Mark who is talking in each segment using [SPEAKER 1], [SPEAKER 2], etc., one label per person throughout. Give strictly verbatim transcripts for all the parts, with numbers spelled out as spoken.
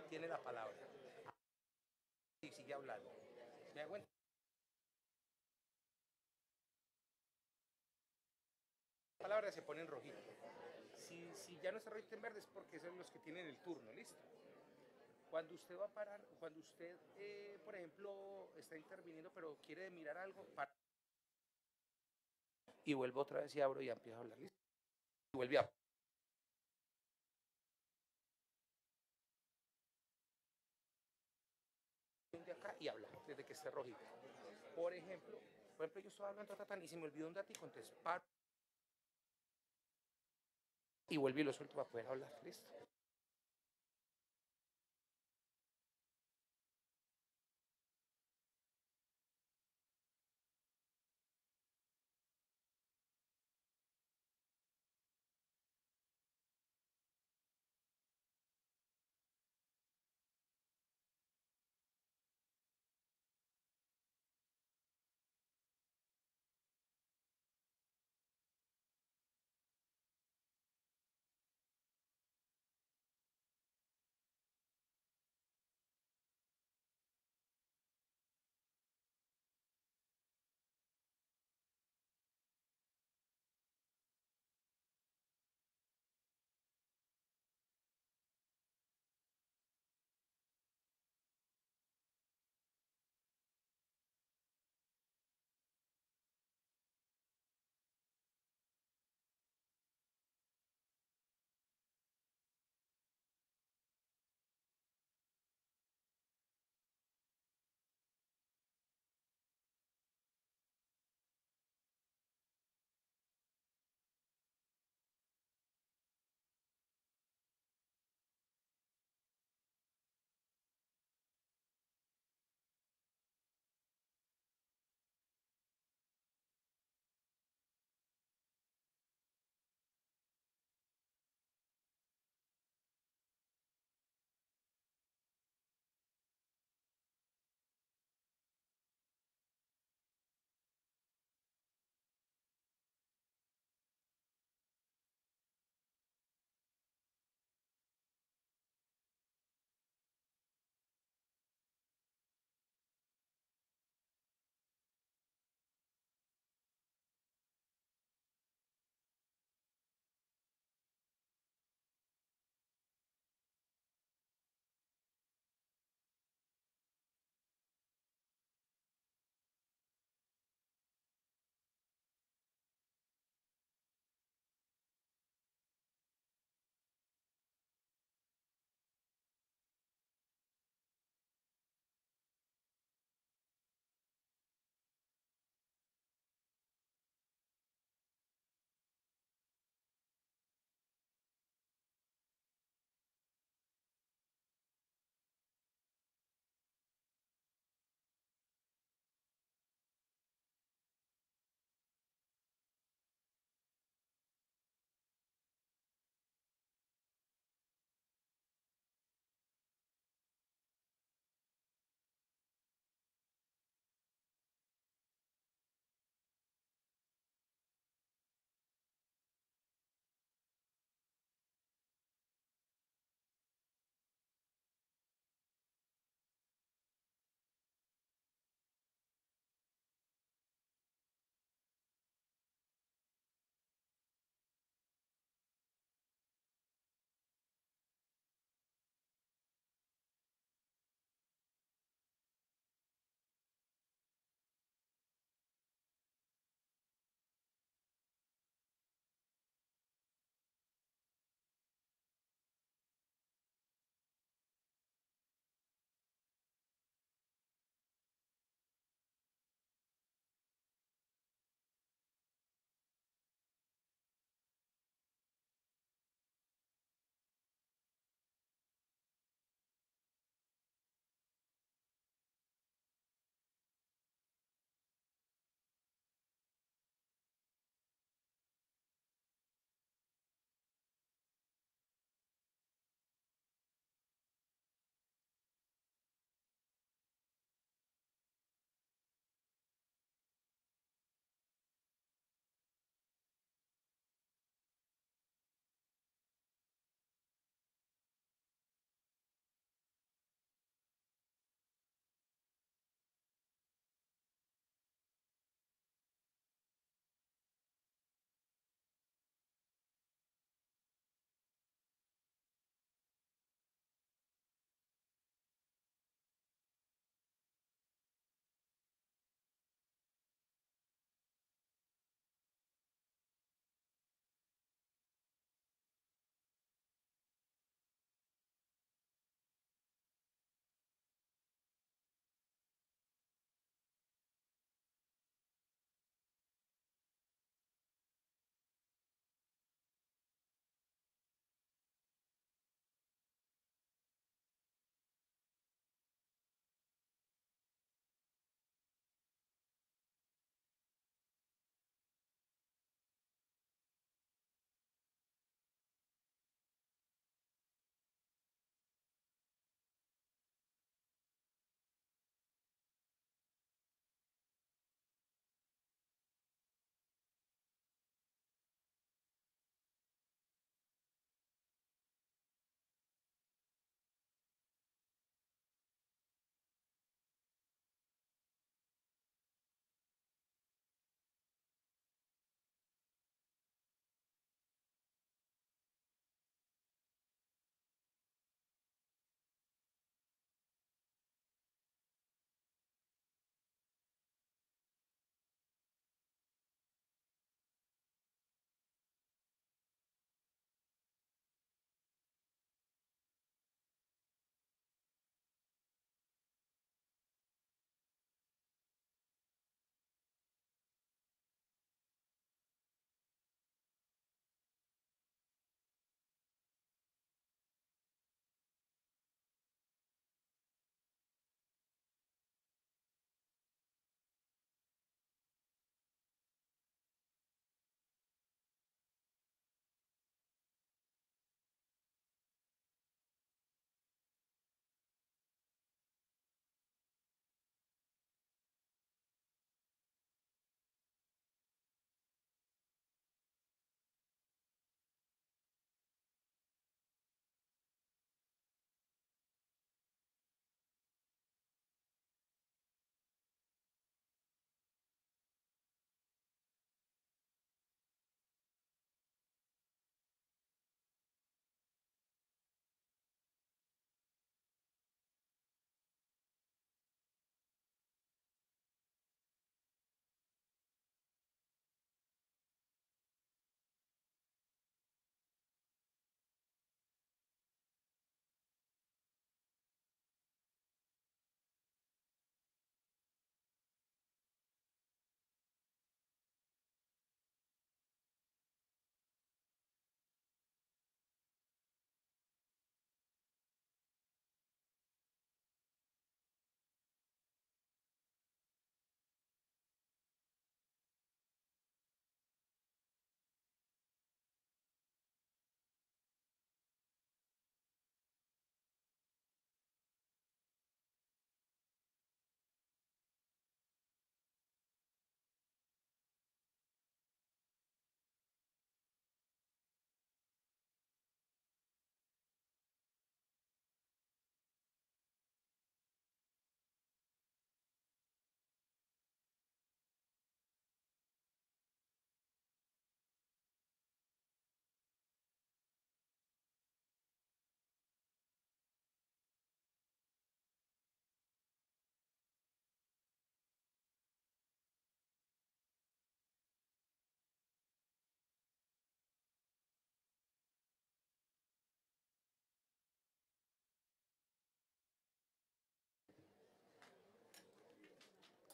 [SPEAKER 1] tiene la palabra. Y sigue hablando. ¿Me da cuenta? La palabra se pone en rojito. Si, si ya no está rojito en verde es porque son los que tienen el turno, listo. Cuando usted va a parar, cuando usted, eh, por ejemplo, está interviniendo pero quiere mirar algo, para y vuelvo otra vez y abro y ya empiezo a hablar, listo. Y vuelve a de acá y habla desde que esté rojito. Por ejemplo, por ejemplo, yo estoy hablando tan y se me olvidó un dato y entonces paro y vuelvo y lo suelto para poder hablar, listo.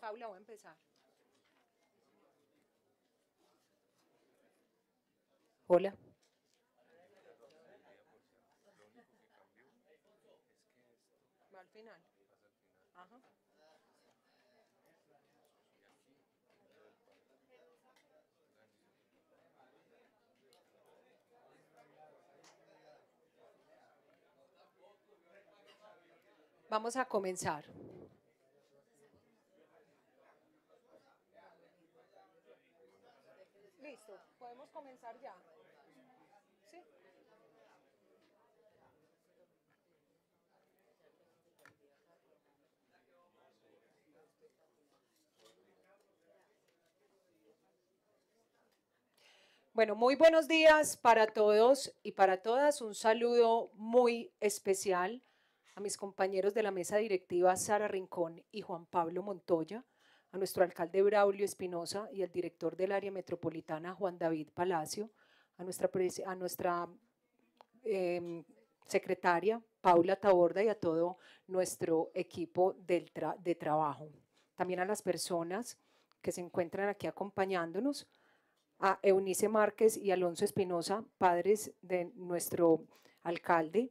[SPEAKER 2] Paula, voy a empezar. Hola. Va al final. Ajá. Vamos a comenzar. Listo, podemos comenzar ya. ¿Sí? Bueno, muy buenos días para todos y para todas. Un saludo muy especial a mis compañeros de la mesa directiva Sara Rincón y Juan Pablo Montoya, a nuestro alcalde Braulio Espinosa y al director del área metropolitana Juan David Palacio, a nuestra, a nuestra eh, secretaria Paula Taborda y a todo nuestro equipo del tra de trabajo. También a las personas que se encuentran aquí acompañándonos, a Eunice Márquez y Alonso Espinosa, padres de nuestro alcalde,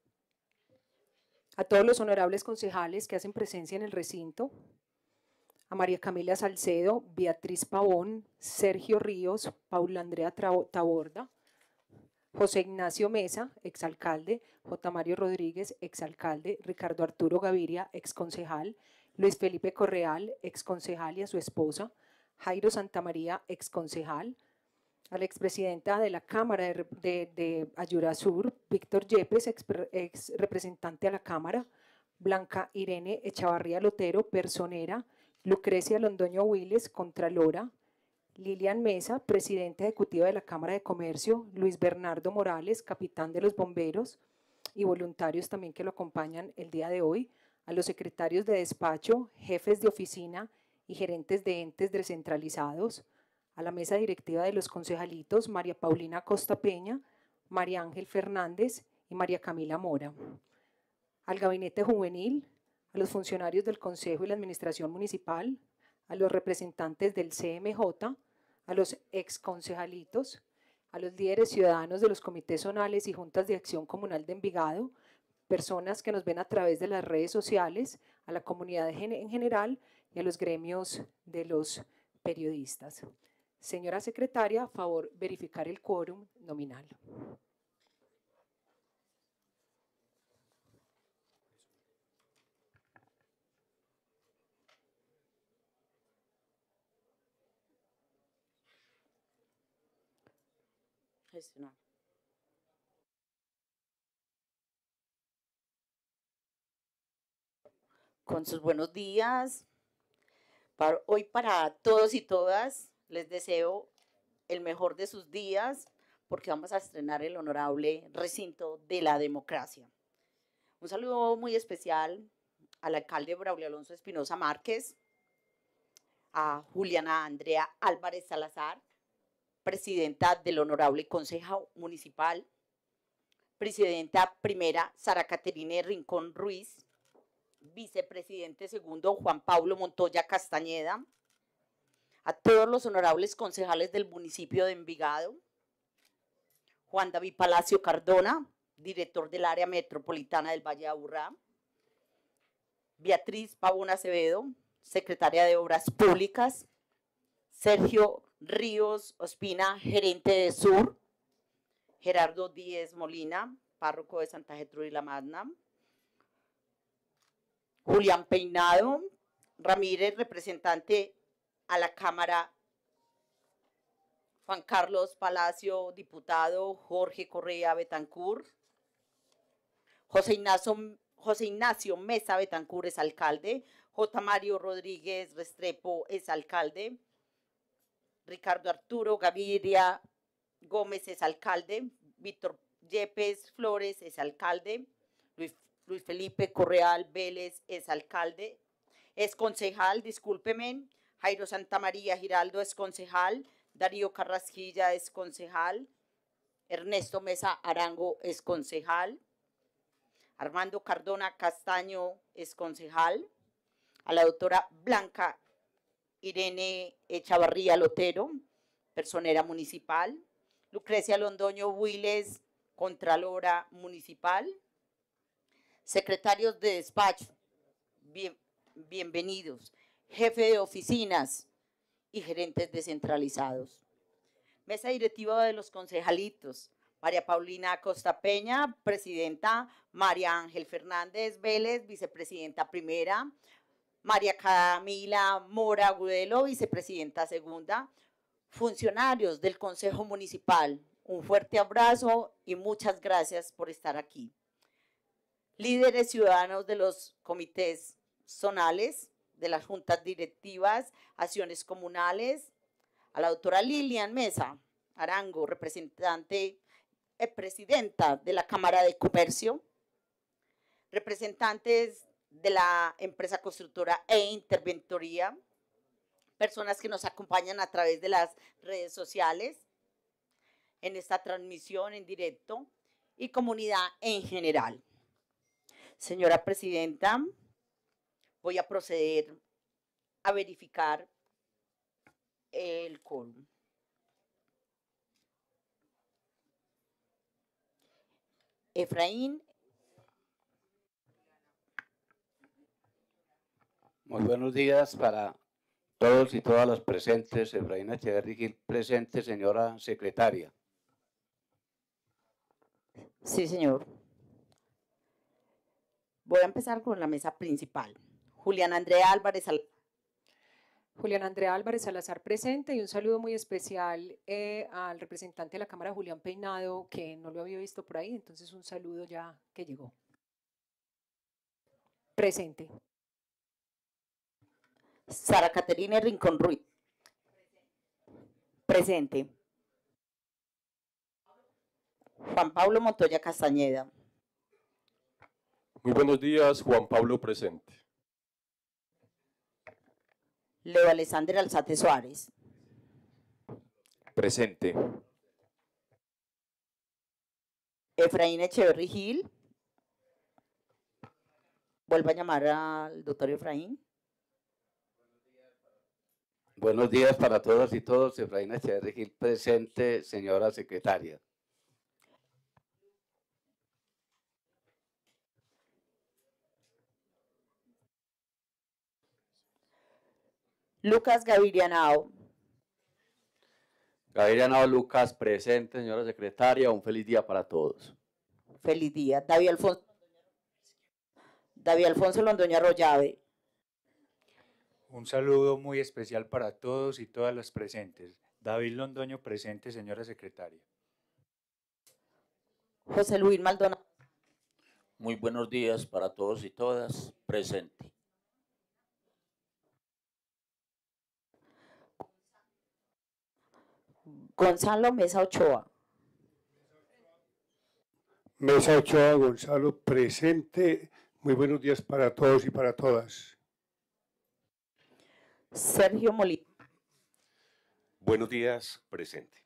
[SPEAKER 2] a todos los honorables concejales que hacen presencia en el recinto, a María Camila Salcedo, Beatriz Pavón, Sergio Ríos, Paula Andrea Taborda, José Ignacio Mesa, exalcalde, J. Mario Rodríguez, exalcalde, Ricardo Arturo Gaviria, exconcejal, Luis Felipe Correal, exconcejal y a su esposa, Jairo Santamaría, exconcejal, a la expresidenta de la Cámara de, de, de Ayura Sur, Víctor Yepes, ex, ex representante a la Cámara, Blanca Irene Echavarría Lotero, personera, Lucrecia Londoño Willes, contralora, Lilian Mesa, presidenta ejecutiva de la Cámara de Comercio, Luis Bernardo Morales, capitán de los bomberos y voluntarios también que lo acompañan el día de hoy, a los secretarios de despacho, jefes de oficina y gerentes de entes descentralizados, a la mesa directiva de los concejalitos María Paulina Costa Peña, María Ángel Fernández y María Camila Mora, al gabinete juvenil, a los funcionarios del Consejo y la Administración Municipal, a los representantes del C M J, a los exconcejalitos, a los líderes ciudadanos de los comités zonales y juntas de acción comunal de Envigado, personas que nos ven a través de las redes sociales, a la comunidad en general y a los gremios de los periodistas. Señora secretaria, a favor, verificar el quórum nominal.
[SPEAKER 3] Gestionar. Con sus buenos días. Para, hoy para todos y todas les deseo el mejor de sus días porque vamos a estrenar el honorable recinto de la democracia. Un saludo muy especial al alcalde Braulio Alonso Espinosa Márquez, a Juliana Andrea Álvarez Salazar, presidenta del Honorable Consejo Municipal, presidenta primera Sara Caterine Rincón Ruiz, vicepresidente segundo Juan Pablo Montoya Castañeda, a todos los honorables concejales del municipio de Envigado, Juan David Palacio Cardona, director del área metropolitana del Valle de Aburrá, Beatriz Pavón Acevedo, secretaria de Obras Públicas, Sergio Ríos Ospina, gerente de Sur, Gerardo Díez Molina, párroco de Santa Gertrudis la Magna, Julián Peinado Ramírez, representante a la Cámara, Juan Carlos Palacio, diputado, Jorge Correa Betancur, José Ignacio, José Ignacio Mesa Betancur es alcalde, J. Mario Rodríguez Restrepo es alcalde, Ricardo Arturo Gaviria Gómez es alcalde, Víctor Yepes Flores es alcalde, Luis, Luis Felipe Correal Vélez es alcalde, es concejal, discúlpeme, Jairo Santamaría Giraldo es concejal, Darío Carrasquilla es concejal, Ernesto Mesa Arango es concejal, Armando Cardona Castaño es concejal, a la doctora Blanca Irene Echavarría Lotero, personera municipal. Lucrecia Londoño Huiles, contralora municipal. Secretarios de despacho, bien, bienvenidos. Jefe de oficinas y gerentes descentralizados. Mesa directiva de los concejalitos. María Paulina Acosta Peña, presidenta. María Ángel Fernández Vélez, vicepresidenta primera. María Camila Mora Agudelo, vicepresidenta segunda. Funcionarios del Consejo Municipal, un fuerte abrazo y muchas gracias por estar aquí. Líderes ciudadanos de los comités zonales, de las juntas directivas, acciones comunales, a la doctora Lilian Mesa Arango, representante, eh, presidenta de la Cámara de Comercio, representantes de la empresa constructora e interventoría, personas que nos acompañan a través de las redes sociales, en esta transmisión en directo, y comunidad en general. Señora Presidenta, voy a proceder a verificar el quórum. Efraín.
[SPEAKER 4] Muy buenos días para todos y todas los presentes. Efraín Echeverri Gil, presente, señora secretaria.
[SPEAKER 3] Sí, señor. Voy a empezar con la mesa principal. Julián Andrea Álvarez Salazar.
[SPEAKER 2] Julián Andrea Álvarez Salazar presente, y un saludo muy especial eh, al representante de la Cámara, Julián Peinado, que no lo había visto por ahí, entonces un saludo ya que llegó. Presente.
[SPEAKER 3] Sara Caterina Rincón Ruiz. Presente. Juan Pablo Montoya Castañeda.
[SPEAKER 5] Muy buenos días, Juan Pablo presente.
[SPEAKER 3] Leo Alexander Alzate Suárez.
[SPEAKER 5] Presente.
[SPEAKER 3] Efraín Echeverri Gil. Vuelvo a llamar al doctor Efraín.
[SPEAKER 4] Buenos días para todos y todos. Efraín Echeverri Gil, presente, señora secretaria.
[SPEAKER 3] Lucas Gavirianao.
[SPEAKER 6] Gavirianao Lucas, presente, señora secretaria. Un feliz día para todos.
[SPEAKER 3] Feliz día. David Alfonso, David Alfonso Londoño Arroyave.
[SPEAKER 7] Un saludo muy especial para todos y todas las presentes. David Londoño presente, señora secretaria.
[SPEAKER 3] José Luis Maldonado.
[SPEAKER 8] Muy buenos días para todos y todas, presente.
[SPEAKER 3] Gonzalo Mesa Ochoa.
[SPEAKER 9] Mesa Ochoa Gonzalo presente. Muy buenos días para todos y para todas.
[SPEAKER 3] Sergio Molina.
[SPEAKER 5] Buenos días, presente.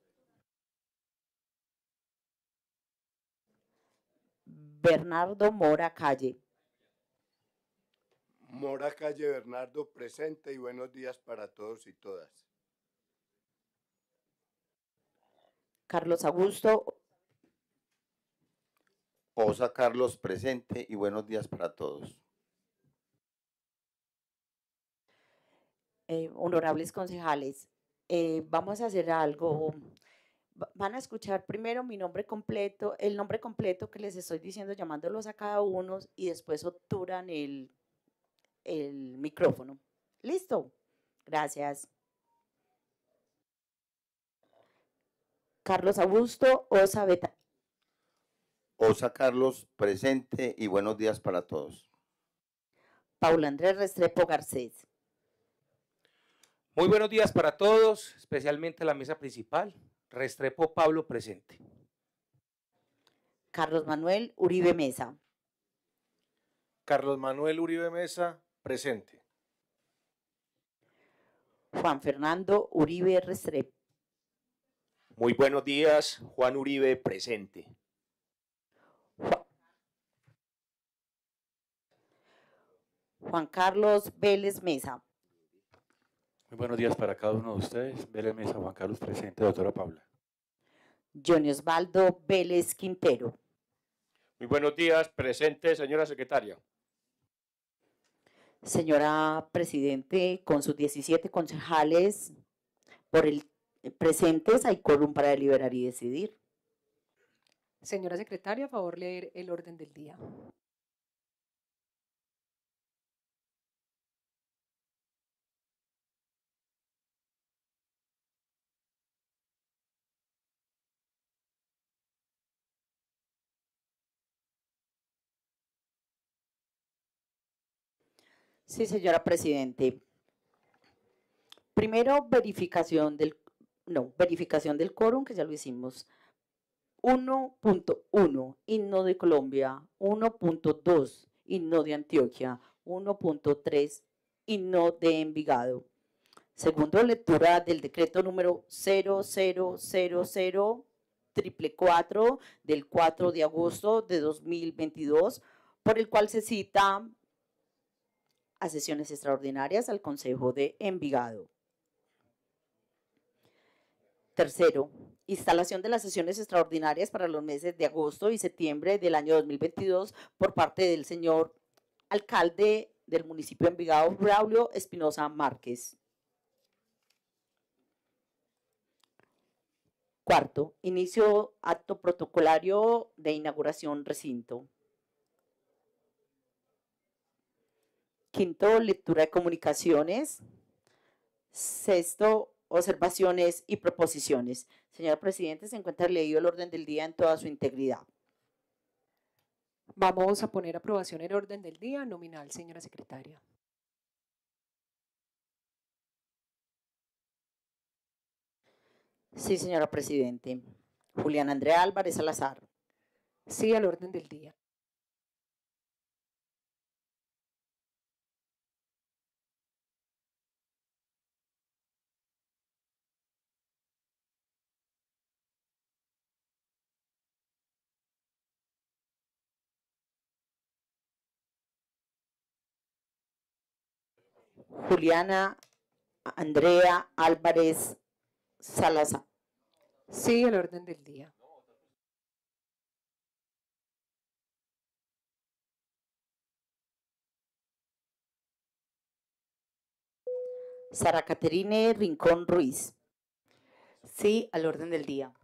[SPEAKER 3] Bernardo Mora Calle.
[SPEAKER 10] Mora Calle Bernardo presente y buenos días para todos y todas.
[SPEAKER 3] Carlos Augusto.
[SPEAKER 10] Osa Carlos presente y buenos días para todos.
[SPEAKER 3] Eh, honorables concejales, eh, vamos a hacer algo. Van a escuchar primero mi nombre completo, el nombre completo que les estoy diciendo, llamándolos a cada uno, y después obturan el, el micrófono. ¿Listo? Gracias. Carlos Augusto Osa Beta.
[SPEAKER 10] Osa Carlos presente y buenos días para todos.
[SPEAKER 3] Paula Andrés Restrepo Garcés.
[SPEAKER 1] Muy buenos días para todos, especialmente la mesa principal. Restrepo Pablo presente.
[SPEAKER 3] Carlos Manuel Uribe Mesa.
[SPEAKER 5] Carlos Manuel Uribe Mesa, presente.
[SPEAKER 3] Juan Fernando Uribe Restrepo.
[SPEAKER 11] Muy buenos días, Juan Uribe presente.
[SPEAKER 3] Juan Carlos Vélez Mesa.
[SPEAKER 7] Muy buenos días para cada uno de ustedes. Vélez Mesa, Juan Carlos presente, doctora Paula.
[SPEAKER 3] Johnny Osvaldo Vélez Quintero.
[SPEAKER 11] Muy buenos días, presente, señora secretaria.
[SPEAKER 3] Señora Presidente, con sus diecisiete concejales por el presentes, hay quórum para deliberar y decidir.
[SPEAKER 2] Señora Secretaria, a favor leer el orden del día.
[SPEAKER 3] Sí, señora Presidente. Primero, verificación del, no, verificación del quórum, que ya lo hicimos. uno punto uno, himno de Colombia. uno punto dos, himno de Antioquia. uno punto tres, himno de Envigado. Segundo, lectura del decreto número cero cero cero cero cuatro cuatro del cuatro de agosto de dos mil veintidós, por el cual se cita a sesiones extraordinarias al Consejo de Envigado. Tercero, instalación de las sesiones extraordinarias para los meses de agosto y septiembre del año dos mil veintidós por parte del señor alcalde del municipio de Envigado, Braulio Espinosa Márquez. Cuarto, inicio acto protocolario de inauguración recinto. Quinto, lectura de comunicaciones. Sexto, observaciones y proposiciones. Señora Presidente, se encuentra leído el orden del día en toda su integridad.
[SPEAKER 2] Vamos a poner aprobación el orden del día nominal, señora Secretaria.
[SPEAKER 3] Sí, señora Presidente. Julián Andrea Álvarez Salazar.
[SPEAKER 2] Sí al orden del día.
[SPEAKER 3] Juliana Andrea Álvarez Salazar.
[SPEAKER 2] Sí al orden del día.
[SPEAKER 3] Sara Caterine Rincón Ruiz. Sí al orden del día.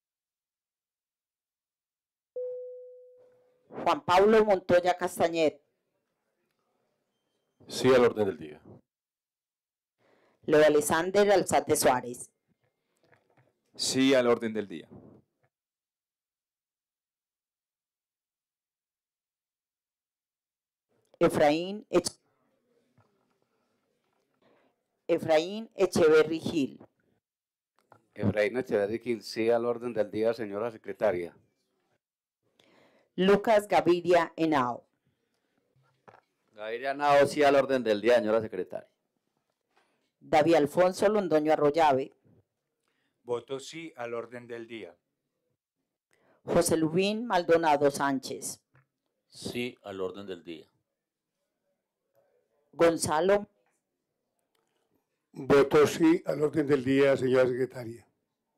[SPEAKER 3] Juan Pablo Montoya Castañet.
[SPEAKER 5] Sí al orden del día.
[SPEAKER 3] Leo Alexander Alzate Suárez.
[SPEAKER 12] Sí al orden del día.
[SPEAKER 3] Efraín, Ech Efraín Echeverry Gil.
[SPEAKER 4] Efraín Echeverry Gil, sí al orden del día, señora secretaria.
[SPEAKER 3] Lucas Gaviria Henao.
[SPEAKER 6] Gaviria Henao, sí al orden del día, señora secretaria.
[SPEAKER 3] David Alfonso Londoño Arroyave.
[SPEAKER 7] Voto sí al orden del día.
[SPEAKER 3] José Lubín Maldonado Sánchez.
[SPEAKER 8] Sí al orden del día.
[SPEAKER 3] Gonzalo.
[SPEAKER 9] Voto sí al orden del día, señora secretaria.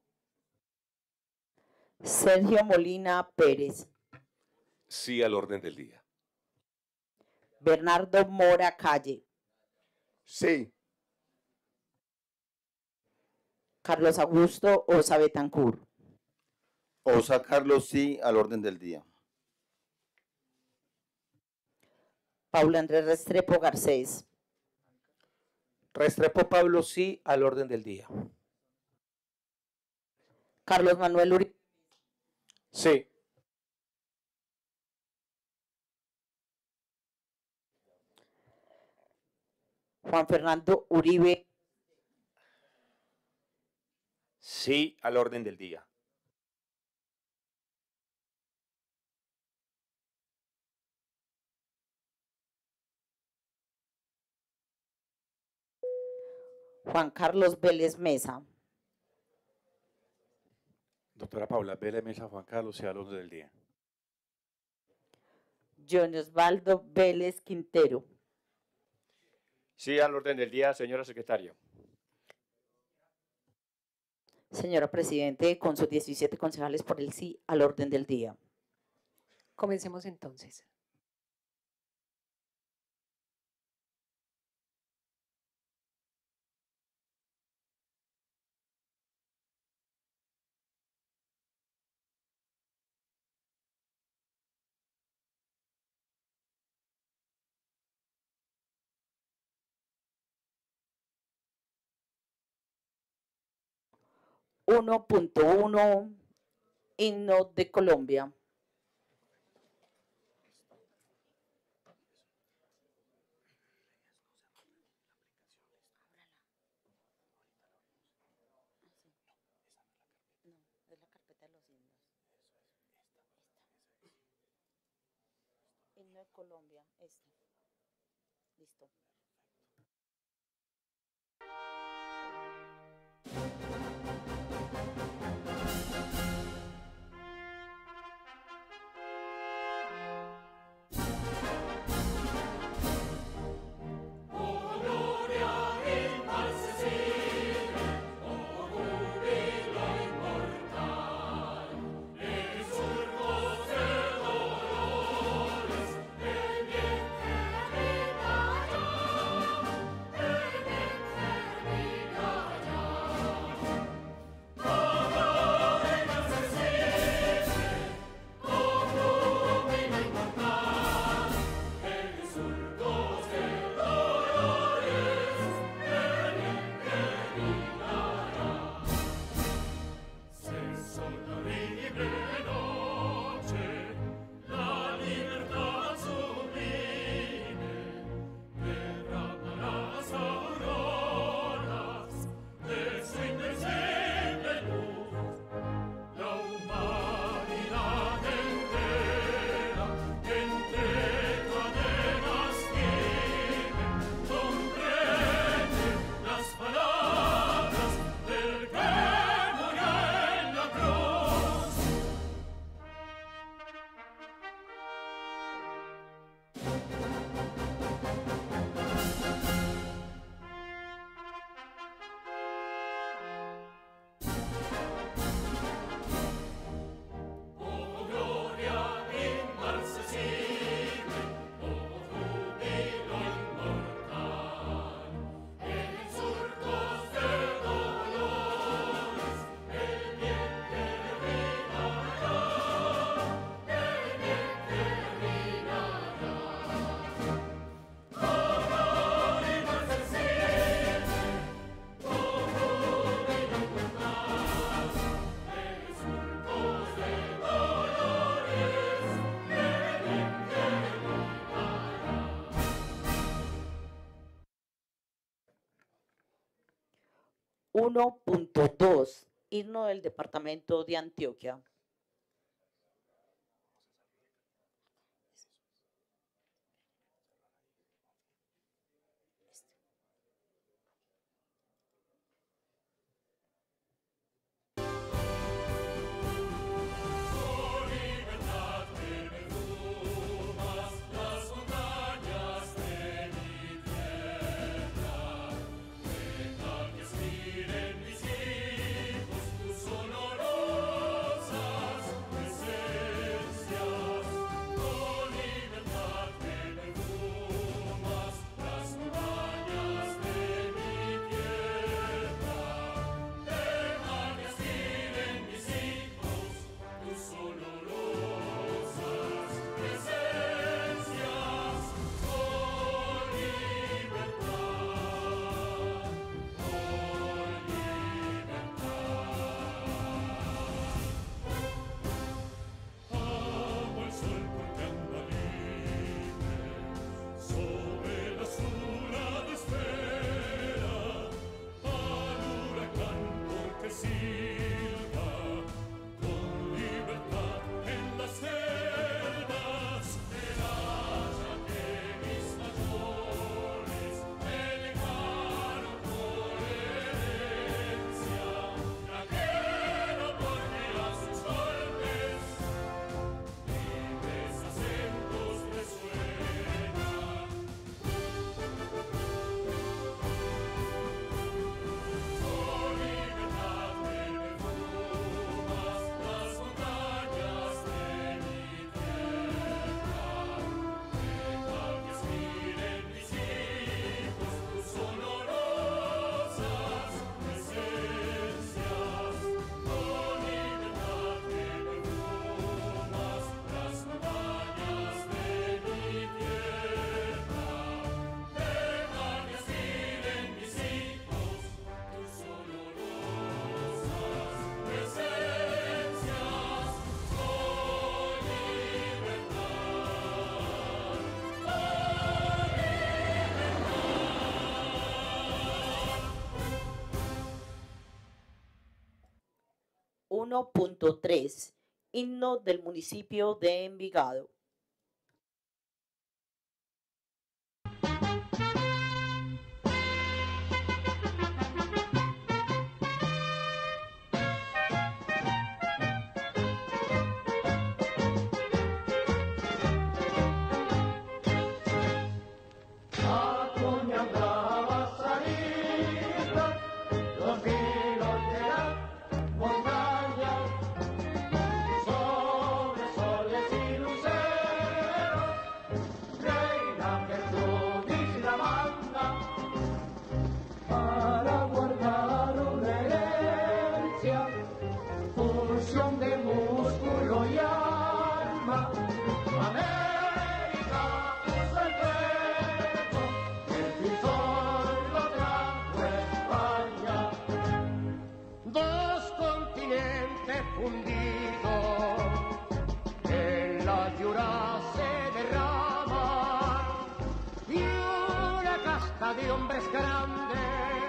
[SPEAKER 3] Sergio Molina Pérez.
[SPEAKER 11] Sí al orden del día.
[SPEAKER 3] Bernardo Mora Calle.
[SPEAKER 10] Sí.
[SPEAKER 3] Carlos Augusto Osa Betancur.
[SPEAKER 10] Osa Carlos sí al orden del día.
[SPEAKER 3] Paulo Andrés Restrepo Garcés.
[SPEAKER 1] Restrepo Pablo sí al orden del día.
[SPEAKER 3] Carlos Manuel Uribe.
[SPEAKER 11] Sí.
[SPEAKER 3] Juan Fernando Uribe.
[SPEAKER 11] Sí al orden del día.
[SPEAKER 3] Juan Carlos Vélez Mesa.
[SPEAKER 7] Doctora Paula, Vélez Mesa, Juan Carlos, sí al orden del día.
[SPEAKER 3] Johnny Osvaldo Vélez Quintero.
[SPEAKER 11] Sí al orden del día, señora secretaria.
[SPEAKER 3] Señora Presidente, con sus diecisiete concejales por el sí al orden del día.
[SPEAKER 2] Comencemos entonces.
[SPEAKER 3] uno punto uno, himno de Colombia. Himno de Colombia, este. Listo. uno punto dos, himno del departamento de Antioquia.
[SPEAKER 13] Sonorosa
[SPEAKER 3] uno punto tres, himno del municipio de Envigado.
[SPEAKER 13] De hombres grandes,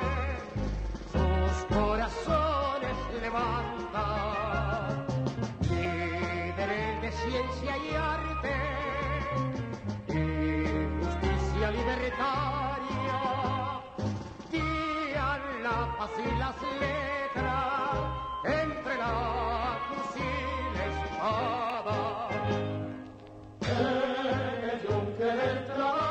[SPEAKER 13] sus corazones levantan, líderes de ciencia y arte, y justicia libertaria, guían la paz y las letras entre la cruz y la espada. En el yunque del trabajo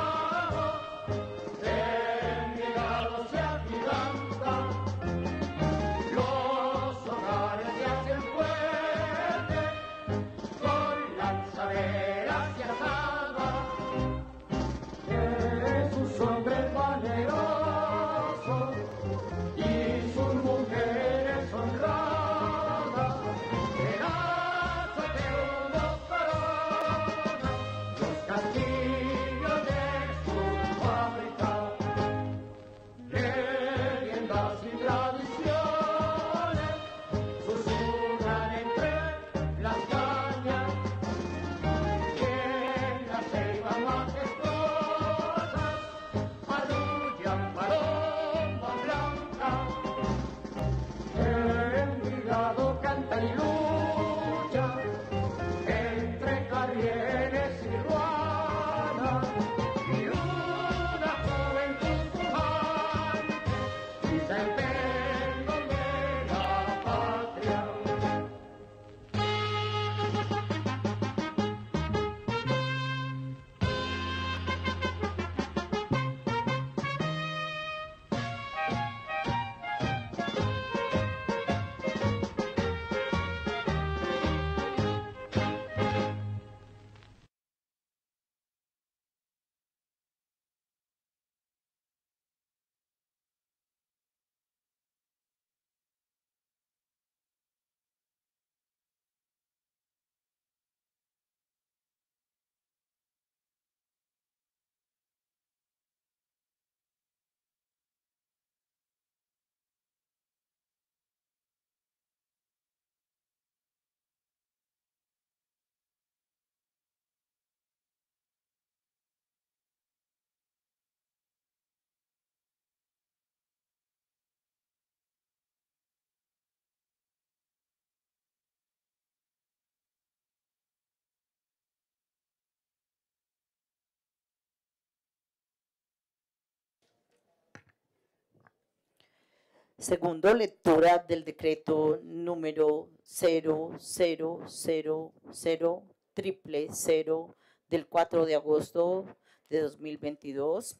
[SPEAKER 13] Segundo, lectura del decreto número cero cero cero cero triple cero del cuatro de agosto de dos mil veintidós,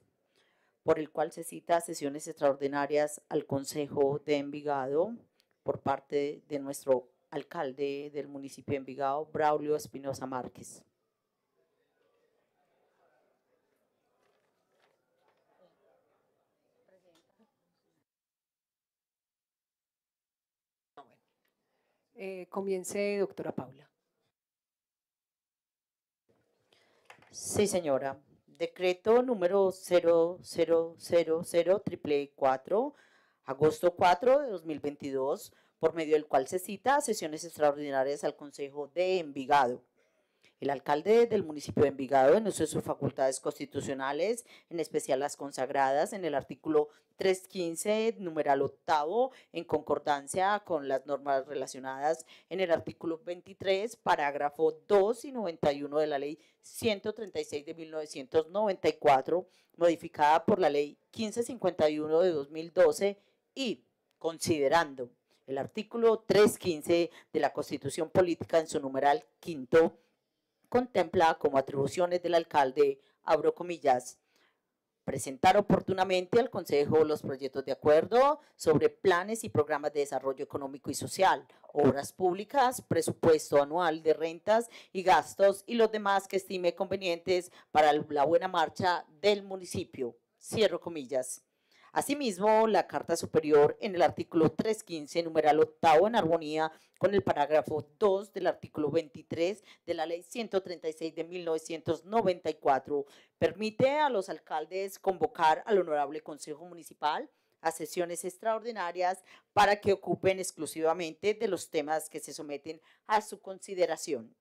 [SPEAKER 13] por el cual se cita sesiones extraordinarias al Consejo de Envigado por parte de nuestro alcalde del municipio de Envigado, Braulio Espinosa Márquez.
[SPEAKER 2] Eh, comience, doctora Paula.
[SPEAKER 3] Sí, señora. Decreto número cero cero cero cero triple cuatro, agosto cuatro de dos mil veintidós, por medio del cual se cita sesiones extraordinarias al Consejo de Envigado,
[SPEAKER 13] El alcalde del municipio de Envigado, en uso de sus facultades constitucionales, en especial las consagradas en el artículo trescientos quince, numeral octavo, en concordancia con las normas relacionadas en el artículo veintitrés, parágrafo dos y noventa y uno de la ley ciento treinta y seis de mil novecientos noventa y cuatro, modificada por la ley quince cincuenta y uno de dos mil doce, y considerando el artículo trescientos quince de la Constitución Política en su numeral quinto, contempla como atribuciones del alcalde, abro comillas, presentar oportunamente al Consejo los proyectos de acuerdo sobre planes y programas de desarrollo económico y social, obras públicas, presupuesto anual de rentas y gastos y los demás que estime convenientes para la buena marcha del municipio. Cierro comillas. Asimismo, la Carta Superior en el artículo trescientos quince, numeral octavo, en armonía con el parágrafo dos del artículo veintitrés de la ley ciento treinta y seis de mil novecientos noventa y cuatro, permite a los alcaldes convocar al Honorable Consejo Municipal a sesiones extraordinarias para que ocupen exclusivamente de los temas que se someten a su consideración.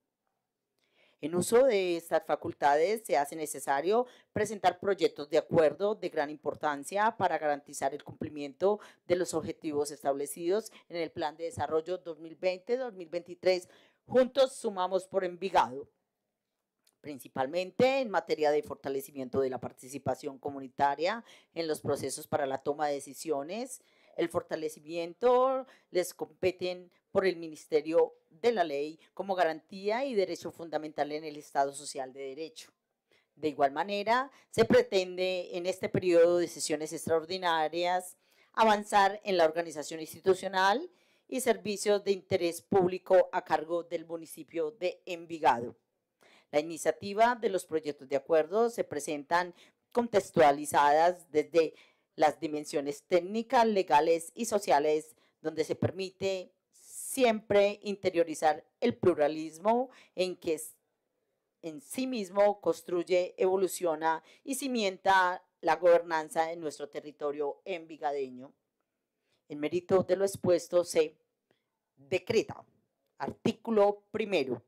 [SPEAKER 13] En uso de estas facultades se hace necesario presentar proyectos de acuerdo de gran importancia para garantizar el cumplimiento de los objetivos establecidos en el Plan de Desarrollo dos mil veinte a dos mil veintitrés. Juntos sumamos por Envigado, principalmente en materia de fortalecimiento de la participación comunitaria en los procesos para la toma de decisiones. El fortalecimiento les competen por el Ministerio de la Ley como garantía y derecho fundamental en el Estado Social de Derecho. De igual manera, se pretende en este periodo de sesiones extraordinarias avanzar en la organización institucional y servicios de interés público a cargo del municipio de Envigado. La iniciativa de los proyectos de acuerdo se presentan contextualizadas desde las dimensiones técnicas, legales y sociales, donde se permite siempre interiorizar el pluralismo en que en sí mismo construye, evoluciona y cimienta la gobernanza en nuestro territorio envigadeño. En mérito de lo expuesto se decreta, artículo primero,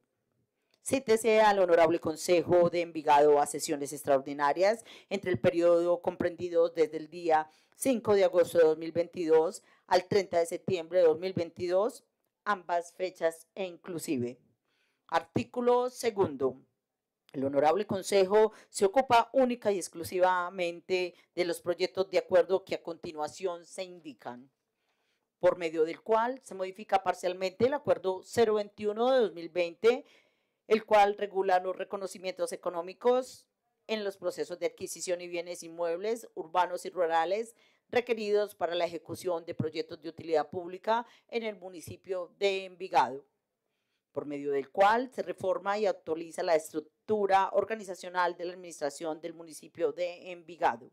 [SPEAKER 13] cítese al Honorable Consejo de Envigado a sesiones extraordinarias entre el periodo comprendido desde el día cinco de agosto de dos mil veintidós al treinta de septiembre de dos mil veintidós, ambas fechas e inclusive. Artículo segundo. El Honorable Consejo se ocupa única y exclusivamente de los proyectos de acuerdo que a continuación se indican, por medio del cual se modifica parcialmente el Acuerdo cero veintiuno de dos mil veinte, el cual regula los reconocimientos económicos en los procesos de adquisición y bienes inmuebles, urbanos y rurales, requeridos para la ejecución de proyectos de utilidad pública en el municipio de Envigado, por medio del cual se reforma y actualiza la estructura organizacional de la administración del municipio de Envigado.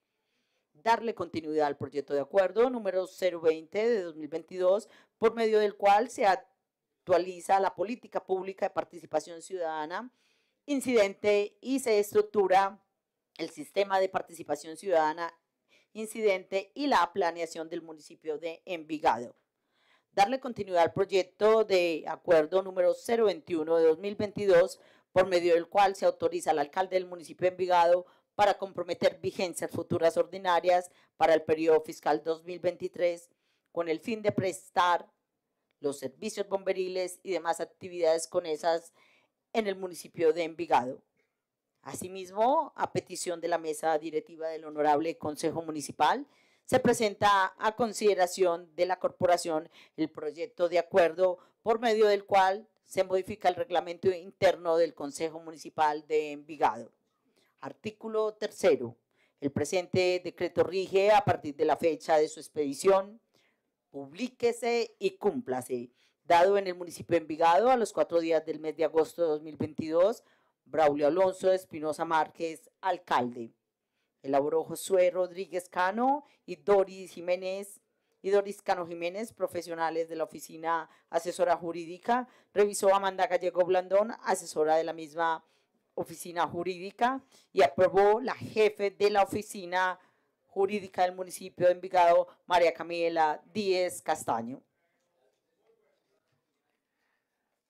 [SPEAKER 13] Darle continuidad al proyecto de acuerdo número cero veinte de dos mil veintidós, por medio del cual se actualiza la política pública de participación ciudadana incidente y se estructura el sistema de participación ciudadana incidente y la planeación del municipio de Envigado. Darle continuidad al proyecto de acuerdo número cero veintiuno de dos mil veintidós, por medio del cual se autoriza al alcalde del municipio de Envigado para comprometer vigencias futuras ordinarias para el periodo fiscal dos mil veintitrés, con el fin de prestar los servicios bomberiles y demás actividades conexas en el municipio de Envigado. Asimismo, a petición de la mesa directiva del Honorable Consejo Municipal, se presenta a consideración de la corporación el proyecto de acuerdo por medio del cual se modifica el reglamento interno del Consejo Municipal de Envigado. Artículo tercero. El presente decreto rige a partir de la fecha de su expedición, publíquese y cúmplase. Dado en el municipio de Envigado a los cuatro días del mes de agosto de dos mil veintidós, Braulio Alonso Espinosa Márquez, alcalde. Elaboró Josué Rodríguez Cano y Doris Jiménez y Doris Cano Jiménez, profesionales de la Oficina Asesora Jurídica. Revisó Amanda Gallego Blandón, asesora de la misma Oficina Jurídica, y aprobó la jefe de la Oficina Jurídica del municipio de Envigado, María Camila Díez Castaño.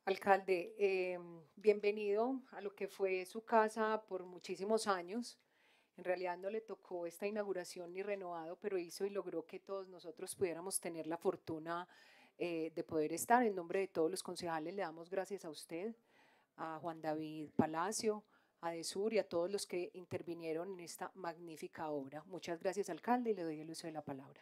[SPEAKER 2] Alcalde, eh, bienvenido a lo que fue su casa por muchísimos años. En realidad no le tocó esta inauguración ni renovado, pero hizo y logró que todos nosotros pudiéramos tener la fortuna eh, de poder estar. En nombre de todos los concejales le damos gracias a usted, a Juan David Palacio, a Desur y a todos los que intervinieron en esta magnífica obra. Muchas gracias, alcalde, y le doy el uso de la palabra.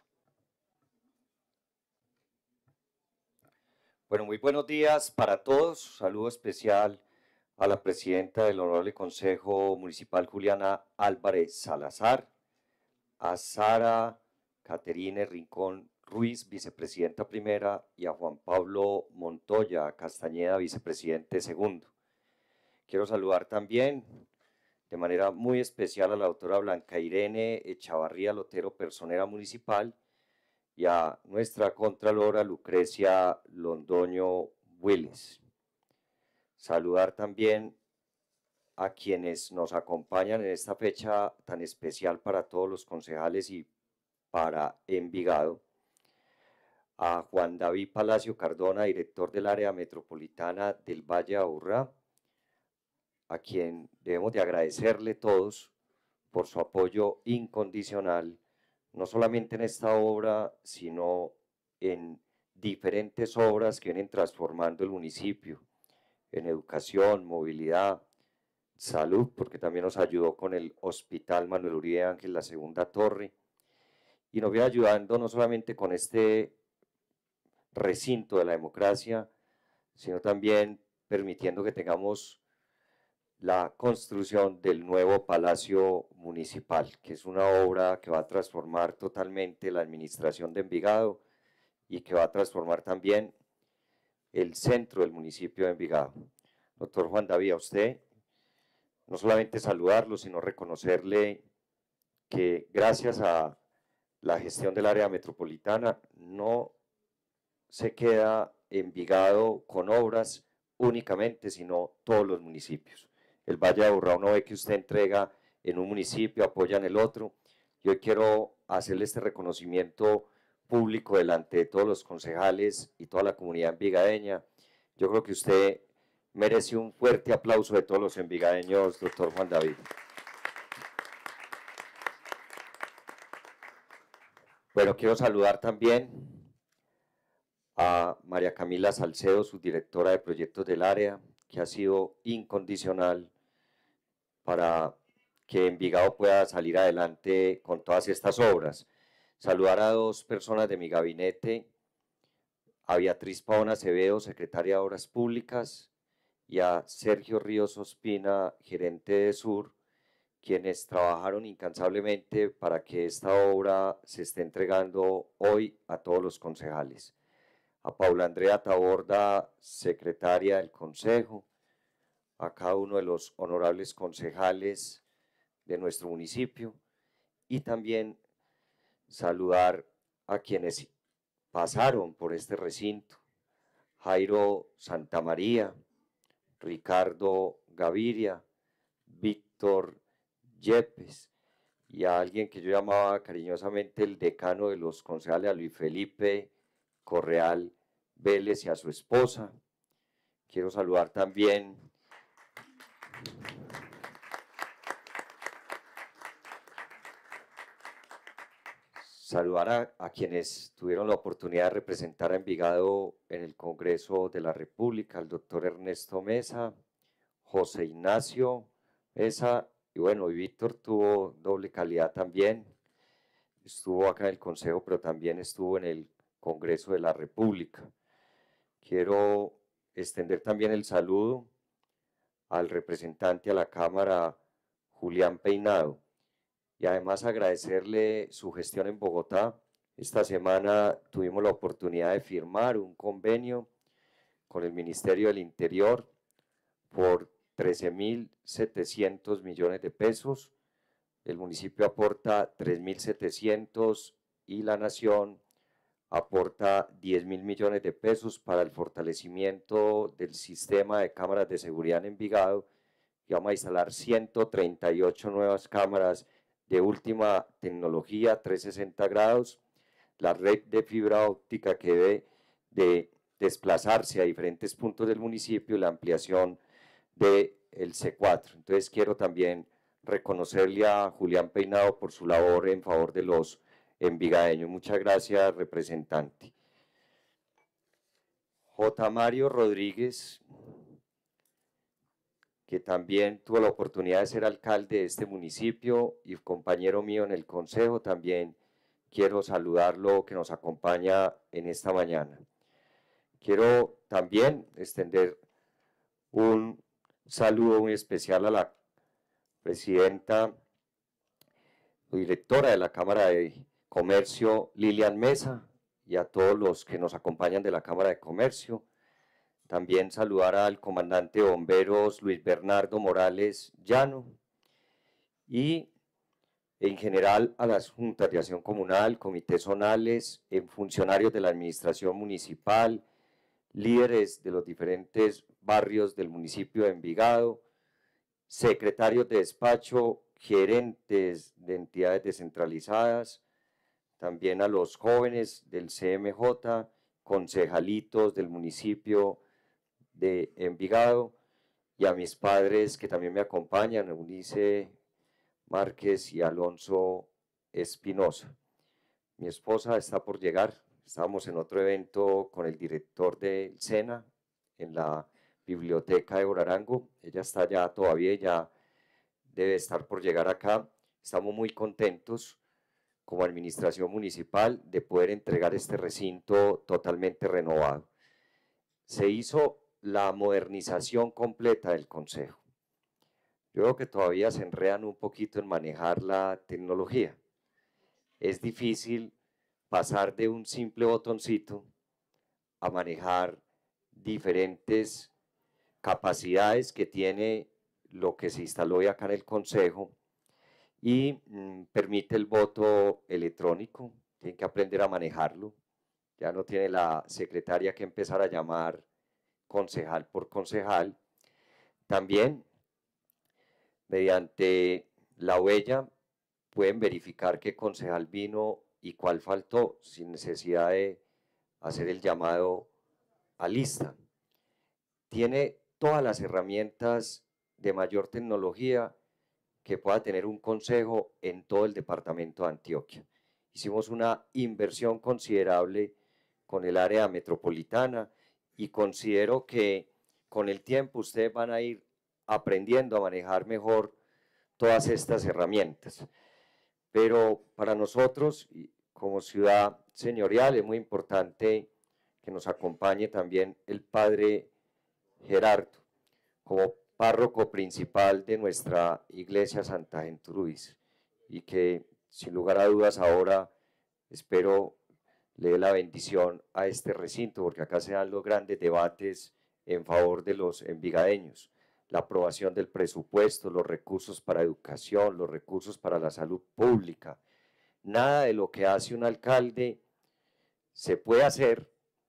[SPEAKER 14] Bueno, muy buenos días para todos. Saludo especial a la presidenta del Honorable Consejo Municipal, Juliana Álvarez Salazar, a Sara Caterine Rincón Ruiz, vicepresidenta primera, y a Juan Pablo Montoya Castañeda, vicepresidente segundo. Quiero saludar también de manera muy especial a la doctora Blanca Irene Echavarría Lotero, personera municipal, y a nuestra contralora Lucrecia Londoño Willis. Saludar también a quienes nos acompañan en esta fecha tan especial para todos los concejales y para Envigado, a Juan David Palacio Cardona, director del área metropolitana del Valle de Aburrá, a quien debemos de agradecerle todos por su apoyo incondicional, no solamente en esta obra, sino en diferentes obras que vienen transformando el municipio, en educación, movilidad, salud, porque también nos ayudó con el Hospital Manuel Uribe Ángel, la segunda torre, y nos viene ayudando no solamente con este recinto de la democracia, sino también permitiendo que tengamos la construcción del nuevo Palacio Municipal, que es una obra que va a transformar totalmente la administración de Envigado y que va a transformar también el centro del municipio de Envigado. Doctor Juan David, a usted, no solamente saludarlo, sino reconocerle que gracias a la gestión del área metropolitana no se queda Envigado con obras únicamente, sino todos los municipios. El Valle de Aburrá uno ve que usted entrega en un municipio, apoya en el otro. Yo hoy quiero hacerle este reconocimiento público delante de todos los concejales y toda la comunidad envigadeña. Yo creo que usted merece un fuerte aplauso de todos los envigadeños, doctor Juan David. Bueno, quiero saludar también a María Camila Salcedo, subdirectora de proyectos del área, que ha sido incondicional para que Envigado pueda salir adelante con todas estas obras. Saludar a dos personas de mi gabinete, a Beatriz Pavón Acevedo, secretaria de Obras Públicas, y a Sergio Ríos Ospina, gerente de Sur, quienes trabajaron incansablemente para que esta obra se esté entregando hoy a todos los concejales. A Paula Andrea Taborda, secretaria del Consejo, a cada uno de los honorables concejales de nuestro municipio, y también saludar a quienes pasaron por este recinto: Jairo Santamaría, Ricardo Gaviria, Víctor Yepes, y a alguien que yo llamaba cariñosamente el decano de los concejales, a Luis Felipe Correal Vélez, y a su esposa. Quiero saludar también saludar a, a quienes tuvieron la oportunidad de representar a Envigado en el Congreso de la República, al doctor Ernesto Mesa, José Ignacio Mesa, y bueno, y Víctor tuvo doble calidad también, estuvo acá en el Consejo, pero también estuvo en el Congreso de la República. Quiero extender también el saludo al representante a la Cámara, Julián Peinado, y además agradecerle su gestión en Bogotá. Esta semana tuvimos la oportunidad de firmar un convenio con el Ministerio del Interior por trece mil setecientos millones de pesos. El municipio aporta tres mil setecientos y la Nación aporta diez mil millones de pesos para el fortalecimiento del sistema de cámaras de seguridad en Envigado, y vamos a instalar ciento treinta y ocho nuevas cámaras de última tecnología, trescientos sesenta grados, la red de fibra óptica que debe de desplazarse a diferentes puntos del municipio y la ampliación del C cuatro. Entonces quiero también reconocerle a Julián Peinado por su labor en favor de los envigadeños. Muchas gracias, representante. J. Mario Rodríguez, que también tuvo la oportunidad de ser alcalde de este municipio y compañero mío en el consejo, también quiero saludarlo, que nos acompaña en esta mañana. Quiero también extender un saludo muy especial a la presidenta o directora de la Cámara de Comercio, Lilian Mesa, y a todos los que nos acompañan de la Cámara de Comercio. También saludar al comandante de bomberos Luis Bernardo Morales Llano y en general a las juntas de acción comunal, comités zonales, funcionarios de la administración municipal, líderes de los diferentes barrios del municipio de Envigado, secretarios de despacho, gerentes de entidades descentralizadas, también a los jóvenes del C M J, concejalitos del municipio de Envigado y a mis padres que también me acompañan, Eunice Márquez y Alonso Espinosa. Mi esposa está por llegar, estábamos en otro evento con el director del SENA en la biblioteca de Orarango, ella está allá todavía, ya debe estar por llegar acá. Estamos muy contentos como administración municipal de poder entregar este recinto totalmente renovado. Se hizo la modernización completa del consejo. Yo creo que todavía se enredan un poquito en manejar la tecnología. Es difícil pasar de un simple botoncito a manejar diferentes capacidades que tiene lo que se instaló hoy acá en el consejo y mm, permite el voto electrónico. Tienen que aprender a manejarlo. Ya no tiene la secretaria que empezar a llamar concejal por concejal. También, mediante la huella, pueden verificar qué concejal vino y cuál faltó, sin necesidad de hacer el llamado a lista. Tiene todas las herramientas de mayor tecnología que pueda tener un consejo en todo el departamento de Antioquia. Hicimos una inversión considerable con el área metropolitana y considero que con el tiempo ustedes van a ir aprendiendo a manejar mejor todas estas herramientas. Pero para nosotros, como ciudad señorial, es muy importante que nos acompañe también el padre Gerardo, como párroco principal de nuestra iglesia Santa Gentruis, y que sin lugar a dudas ahora espero le dé la bendición a este recinto, porque acá se dan los grandes debates en favor de los envigadeños, la aprobación del presupuesto, los recursos para educación, los recursos para la salud pública. Nada de lo que hace un alcalde se puede hacer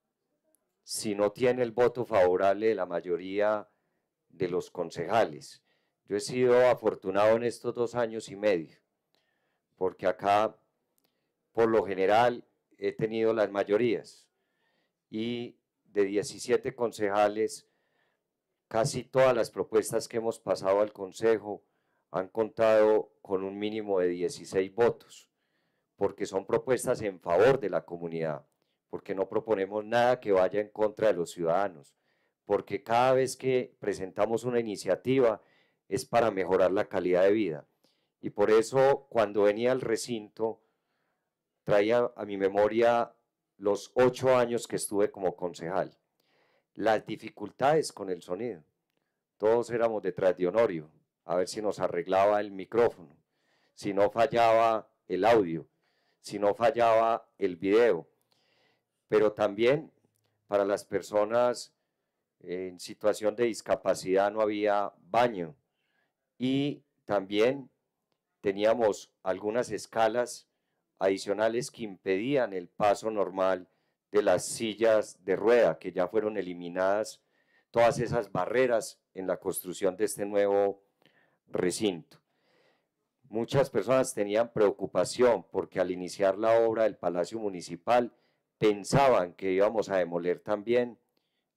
[SPEAKER 14] si no tiene el voto favorable de la mayoría de los concejales. Yo he sido afortunado en estos dos años y medio, porque acá, por lo general, he tenido las mayorías, y de diecisiete concejales, casi todas las propuestas que hemos pasado al consejo han contado con un mínimo de dieciséis votos, porque son propuestas en favor de la comunidad, porque no proponemos nada que vaya en contra de los ciudadanos, porque cada vez que presentamos una iniciativa es para mejorar la calidad de vida. Y por eso, cuando venía al recinto, traía a mi memoria los ocho años que estuve como concejal, las dificultades con el sonido. Todos éramos detrás de Honorio, a ver si nos arreglaba el micrófono, si no fallaba el audio, si no fallaba el video. Pero también para las personas en situación de discapacidad no había baño, y también teníamos algunas escalas adicionales que impedían el paso normal de las sillas de rueda, que ya fueron eliminadas todas esas barreras en la construcción de este nuevo recinto. Muchas personas tenían preocupación porque al iniciar la obra del Palacio Municipal pensaban que íbamos a demoler también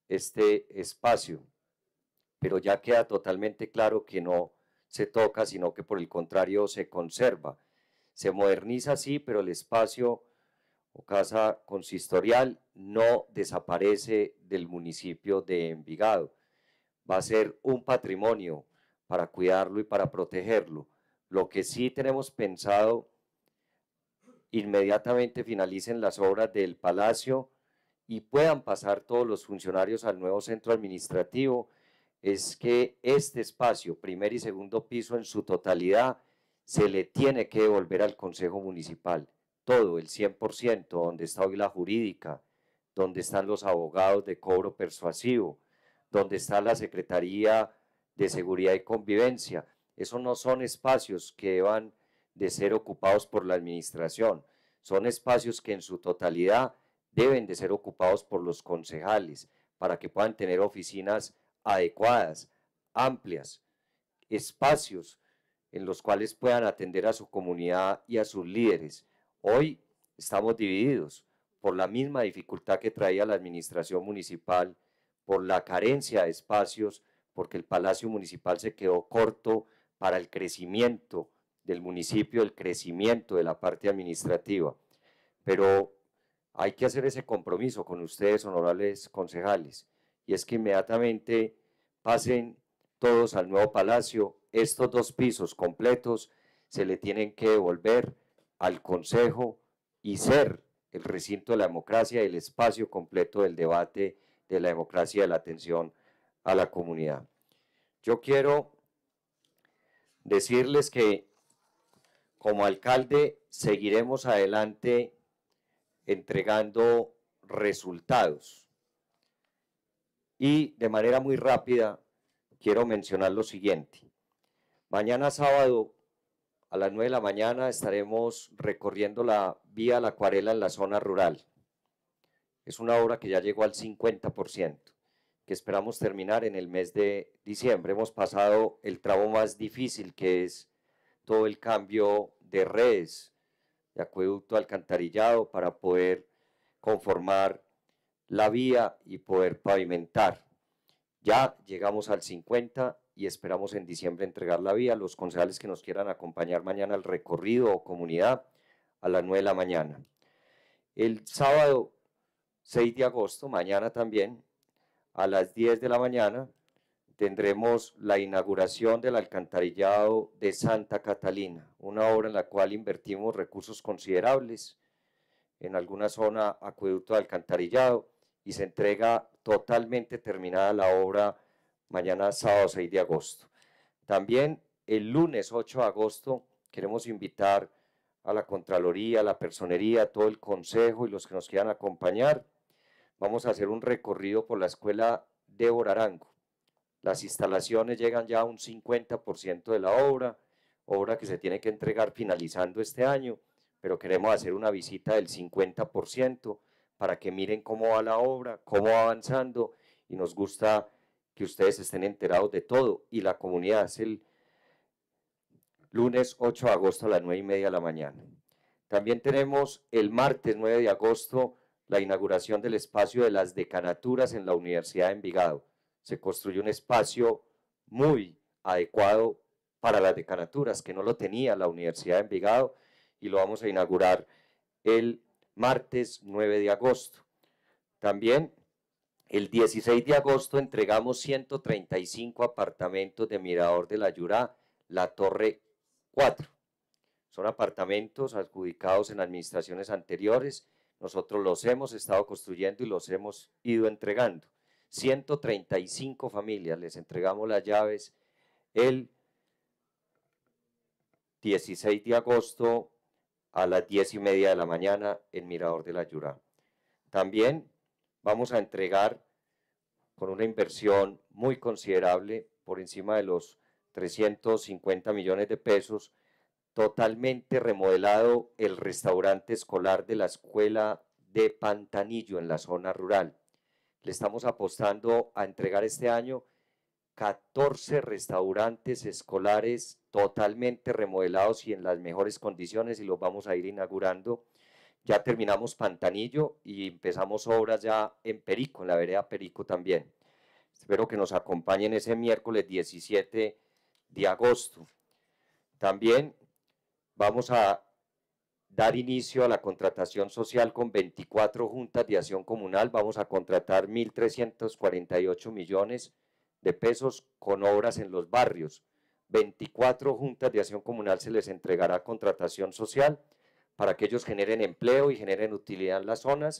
[SPEAKER 14] este espacio, pero ya queda totalmente claro que no se toca, sino que por el contrario se conserva. Se moderniza, sí, pero el espacio o casa consistorial no desaparece del municipio de Envigado. Va a ser un patrimonio para cuidarlo y para protegerlo. Lo que sí tenemos pensado, inmediatamente finalicen las obras del Palacio y puedan pasar todos los funcionarios al nuevo centro administrativo, es que este espacio, primer y segundo piso en su totalidad, se le tiene que devolver al Consejo Municipal. Todo, el cien por ciento, donde está hoy la jurídica, donde están los abogados de cobro persuasivo, donde está la Secretaría de Seguridad y Convivencia. Esos no son espacios que van de ser ocupados por la administración, son espacios que en su totalidad deben de ser ocupados por los concejales para que puedan tener oficinas adecuadas, amplias, espacios en los cuales puedan atender a su comunidad y a sus líderes. Hoy estamos divididos por la misma dificultad que traía la administración municipal, por la carencia de espacios, porque el Palacio Municipal se quedó corto para el crecimiento del municipio, el crecimiento de la parte administrativa. Pero hay que hacer ese compromiso con ustedes, honorables concejales, y es que inmediatamente pasen todos al nuevo Palacio. Estos dos pisos completos se le tienen que devolver al Consejo y ser el recinto de la democracia, el espacio completo del debate de la democracia y de la atención a la comunidad. Yo quiero decirles que como alcalde seguiremos adelante entregando resultados. Y de manera muy rápida quiero mencionar lo siguiente. Mañana sábado a las nueve de la mañana estaremos recorriendo la vía La Acuarela en la zona rural. Es una obra que ya llegó al cincuenta por ciento, que esperamos terminar en el mes de diciembre. Hemos pasado el tramo más difícil, que es todo el cambio de redes, de acueducto alcantarillado, para poder conformar la vía y poder pavimentar. Ya llegamos al cincuenta y esperamos en diciembre entregar la vía. Los concejales que nos quieran acompañar mañana al recorrido o comunidad a las nueve de la mañana. El sábado seis de agosto, mañana también, a las diez de la mañana, tendremos la inauguración del alcantarillado de Santa Catalina, una obra en la cual invertimos recursos considerables, en alguna zona acueducto de alcantarillado, y se entrega totalmente terminada la obra mañana sábado seis de agosto. También el lunes ocho de agosto queremos invitar a la Contraloría, a la Personería, a todo el Consejo y los que nos quieran acompañar. Vamos a hacer un recorrido por la escuela Débora Arango. Las instalaciones llegan ya a un cincuenta por ciento de la obra, obra que se tiene que entregar finalizando este año, pero queremos hacer una visita del cincuenta por ciento para que miren cómo va la obra, cómo va avanzando, y nos gusta que ustedes estén enterados de todo, y la comunidad. Es el lunes ocho de agosto a las nueve y media de la mañana. También tenemos el martes nueve de agosto la inauguración del espacio de las decanaturas en la Universidad de Envigado. Se construyó un espacio muy adecuado para las decanaturas, que no lo tenía la Universidad de Envigado, y lo vamos a inaugurar el martes nueve de agosto. También el dieciséis de agosto entregamos ciento treinta y cinco apartamentos de Mirador de la Yurá, la Torre cuatro. Son apartamentos adjudicados en administraciones anteriores. Nosotros los hemos estado construyendo y los hemos ido entregando. ciento treinta y cinco familias les entregamos las llaves el dieciséis de agosto a las diez y media de la mañana en Mirador de la Yurá. También vamos a entregar con una inversión muy considerable, por encima de los trescientos cincuenta millones de pesos, totalmente remodelado el restaurante escolar de la escuela de Pantanillo en la zona rural. Le estamos apostando a entregar este año catorce restaurantes escolares totalmente remodelados y en las mejores condiciones, y los vamos a ir inaugurando. Ya terminamos Pantanillo y empezamos obras ya en Perico, en la vereda Perico también. Espero que nos acompañen ese miércoles diecisiete de agosto. También vamos a dar inicio a la contratación social con veinticuatro juntas de acción comunal. Vamos a contratar mil trescientos cuarenta y ocho millones de pesos con obras en los barrios. veinticuatro juntas de acción comunal se les entregará contratación social para que ellos generen empleo y generen utilidad en las zonas,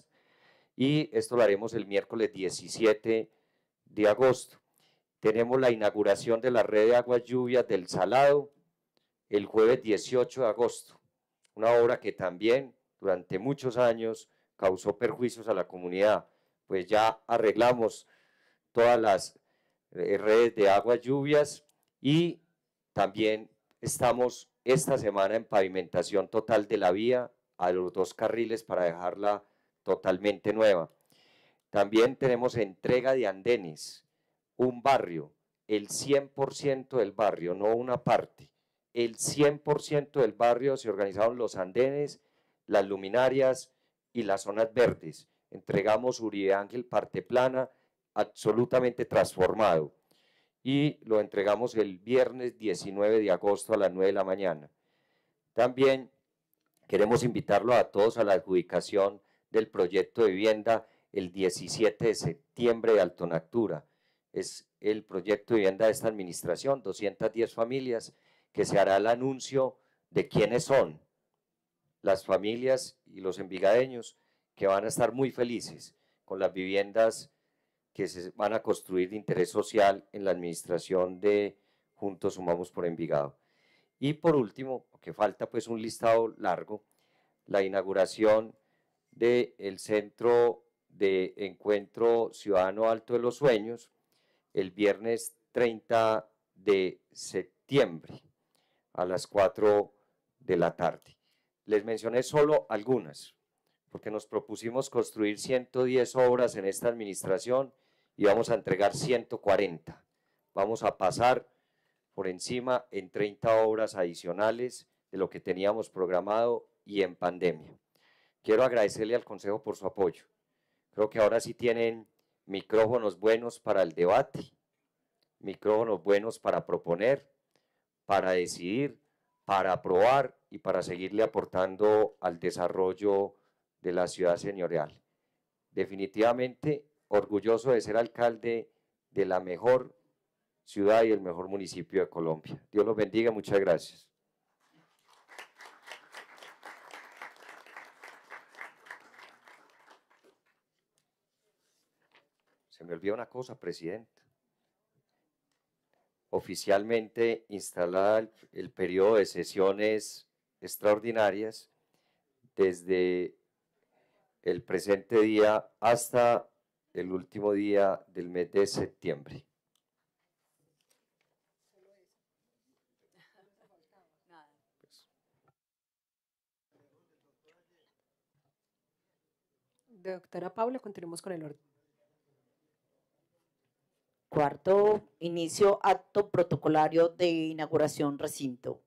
[SPEAKER 14] y esto lo haremos el miércoles diecisiete de agosto. Tenemos la inauguración de la red de aguas lluvias del Salado el jueves dieciocho de agosto, una obra que también durante muchos años causó perjuicios a la comunidad, pues ya arreglamos todas las eh, redes de aguas lluvias y también estamos esta semana en pavimentación total de la vía a los dos carriles para dejarla totalmente nueva. También tenemos entrega de andenes, un barrio, el cien por ciento del barrio, no una parte, el cien por ciento del barrio se organizaron los andenes, las luminarias y las zonas verdes. Entregamos Uribe Ángel Parte Plana absolutamente transformado, y lo entregamos el viernes diecinueve de agosto a las nueve de la mañana. También queremos invitarlo a todos a la adjudicación del proyecto de vivienda el diecisiete de septiembre de Altonactura. Es el proyecto de vivienda de esta administración, doscientas diez familias, que se hará el anuncio de quiénes son las familias y los envigadeños que van a estar muy felices con las viviendas que se van a construir de interés social en la administración de Juntos Sumamos por Envigado. Y por último, que falta pues un listado largo, la inauguración del Centro de Encuentro Ciudadano Alto de los Sueños el viernes treinta de septiembre a las cuatro de la tarde. Les mencioné solo algunas, porque nos propusimos construir ciento diez obras en esta administración y vamos a entregar ciento cuarenta. Vamos a pasar por encima en treinta obras adicionales de lo que teníamos programado y en pandemia. Quiero agradecerle al Consejo por su apoyo. Creo que ahora sí tienen micrófonos buenos para el debate, micrófonos buenos para proponer, para decidir, para aprobar y para seguirle aportando al desarrollo de la ciudad señorial. Definitivamente orgulloso de ser alcalde de la mejor ciudad y el mejor municipio de Colombia. Dios los bendiga, muchas gracias. Se me olvidó una cosa, presidente. Oficialmente instalada el, el periodo de sesiones extraordinarias desde el presente día hasta el último día del mes de septiembre.
[SPEAKER 2] Doctora Paula, continuemos con el orden.
[SPEAKER 3] Cuarto, inicio acto protocolario de inauguración recinto.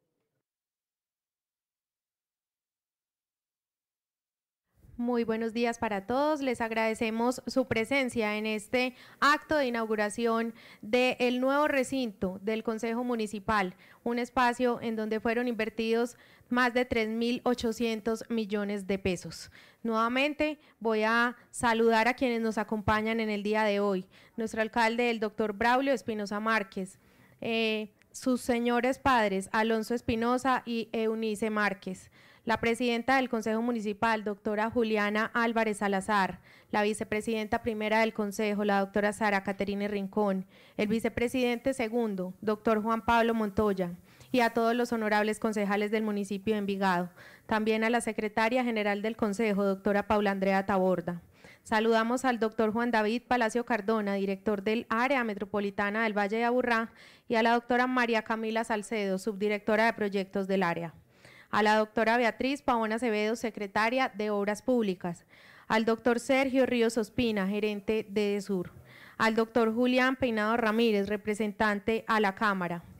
[SPEAKER 15] Muy buenos días para todos. Les agradecemos su presencia en este acto de inauguración del nuevo recinto del Consejo Municipal, un espacio en donde fueron invertidos más de tres mil ochocientos millones de pesos. Nuevamente voy a saludar a quienes nos acompañan en el día de hoy. Nuestro alcalde, el doctor Braulio Espinosa Márquez, eh, sus señores padres, Alonso Espinosa y Eunice Márquez, la presidenta del Consejo Municipal, doctora Juliana Álvarez Salazar, la vicepresidenta primera del Consejo, la doctora Sara Caterine Rincón, el vicepresidente segundo, doctor Juan Pablo Montoya, y a todos los honorables concejales del municipio de Envigado, también a la secretaria general del Consejo, doctora Paula Andrea Taborda. Saludamos al doctor Juan David Palacio Cardona, director del Área Metropolitana del Valle de Aburrá, y a la doctora María Camila Salcedo, subdirectora de proyectos del área. A la doctora Beatriz Pavón Acevedo, secretaria de Obras Públicas, al doctor Sergio Ríos Ospina, gerente de DESUR, al doctor Julián Peinado Ramírez, representante a la Cámara.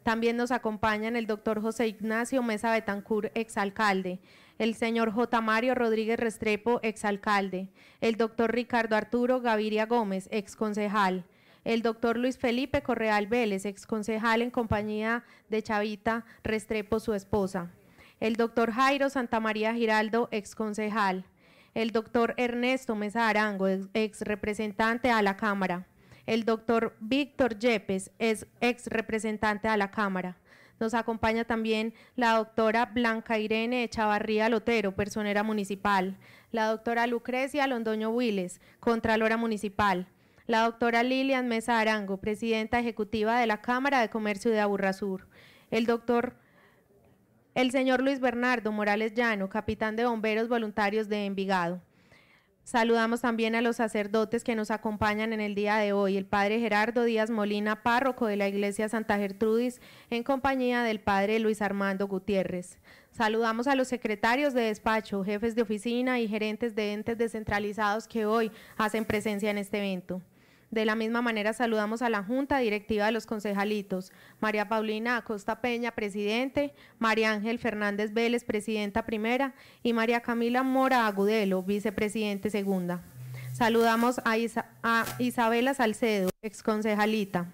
[SPEAKER 15] También nos acompañan el doctor José Ignacio Mesa Betancur, exalcalde, el señor J. Mario Rodríguez Restrepo, exalcalde, el doctor Ricardo Arturo Gaviria Gómez, exconcejal, el doctor Luis Felipe Correal Vélez, exconcejal en compañía de Chavita Restrepo, su esposa, el doctor Jairo Santamaría Giraldo, exconcejal, el doctor Ernesto Mesa Arango, ex representante a la Cámara, el doctor Víctor Yepes, es ex representante a la Cámara. Nos acompaña también la doctora Blanca Irene Echavarría Lotero, personera municipal, la doctora Lucrecia Londoño Wiles, contralora municipal, la doctora Lilian Mesa Arango, presidenta ejecutiva de la Cámara de Comercio de Aburrasur, el doctor, el señor Luis Bernardo Morales Llano, capitán de bomberos voluntarios de Envigado. Saludamos también a los sacerdotes que nos acompañan en el día de hoy, el padre Gerardo Díaz Molina, párroco de la iglesia Santa Gertrudis, en compañía del padre Luis Armando Gutiérrez. Saludamos a los secretarios de despacho, jefes de oficina y gerentes de entes descentralizados que hoy hacen presencia en este evento. De la misma manera saludamos a la Junta Directiva de los Concejalitos, María Paulina Acosta Peña, presidente, María Ángel Fernández Vélez, presidenta primera, y María Camila Mora Agudelo, vicepresidente segunda. Saludamos a, Isa a Isabela Salcedo, exconcejalita.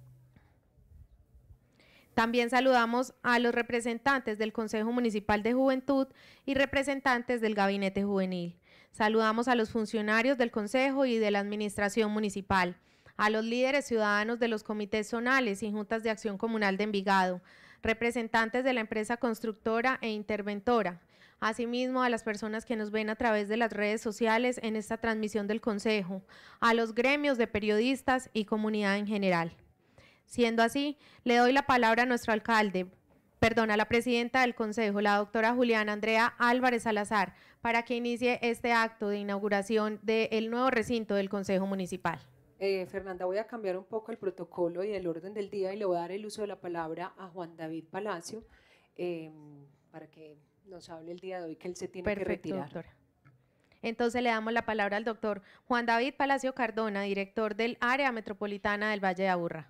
[SPEAKER 15] También saludamos a los representantes del Consejo Municipal de Juventud y representantes del Gabinete Juvenil. Saludamos a los funcionarios del Consejo y de la Administración Municipal, a los líderes ciudadanos de los comités zonales y juntas de acción comunal de Envigado, representantes de la empresa constructora e interventora, asimismo a las personas que nos ven a través de las redes sociales en esta transmisión del Consejo, a los gremios de periodistas y comunidad en general. Siendo así, le doy la palabra a nuestro alcalde, perdón, a la presidenta del Consejo, la doctora Juliana Andrea Álvarez Salazar, para que inicie este acto de inauguración del nuevo recinto del Consejo Municipal.
[SPEAKER 2] Eh, Fernanda, voy a cambiar un poco el protocolo y el orden del día y le voy a dar el uso de la palabra a Juan David Palacio eh, para que nos hable el día de hoy, que él se tiene
[SPEAKER 15] Perfecto,
[SPEAKER 2] que retirar.
[SPEAKER 15] Doctora. Entonces le damos la palabra al doctor Juan David Palacio Cardona, director del Área Metropolitana del Valle de Aburrá.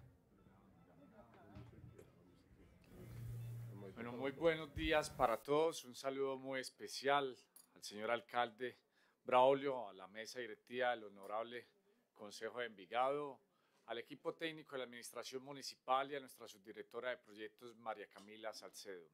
[SPEAKER 16] Bueno, muy buenos días para todos. Un saludo muy especial al señor alcalde Braulio, a la mesa directiva del honorable Consejo de Envigado, al equipo técnico de la Administración Municipal y a nuestra subdirectora de proyectos, María Camila Salcedo.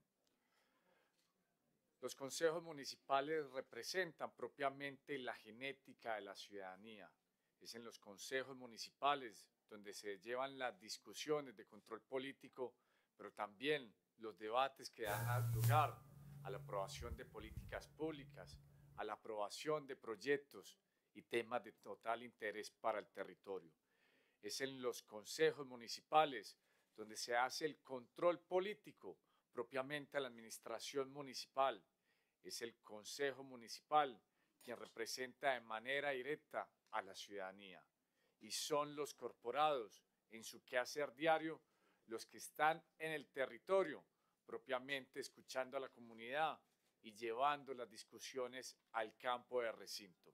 [SPEAKER 16] Los consejos municipales representan propiamente la genética de la ciudadanía. Es en los consejos municipales donde se llevan las discusiones de control político, pero también los debates que dan lugar a la aprobación de políticas públicas, a la aprobación de proyectos y temas de total interés para el territorio. Es en los consejos municipales donde se hace el control político propiamente a la administración municipal. Es el consejo municipal quien representa de manera directa a la ciudadanía. Y son los corporados en su quehacer diario los que están en el territorio, propiamente escuchando a la comunidad y llevando las discusiones al campo de recinto.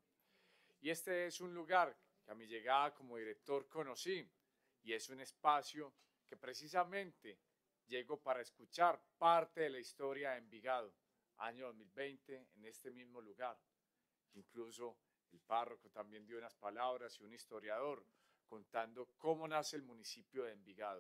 [SPEAKER 16] Y este es un lugar que a mi llegada como director conocí y es un espacio que precisamente llego para escuchar parte de la historia de Envigado, año dos mil veinte, en este mismo lugar. Incluso el párroco también dio unas palabras y un historiador contando cómo nace el municipio de Envigado.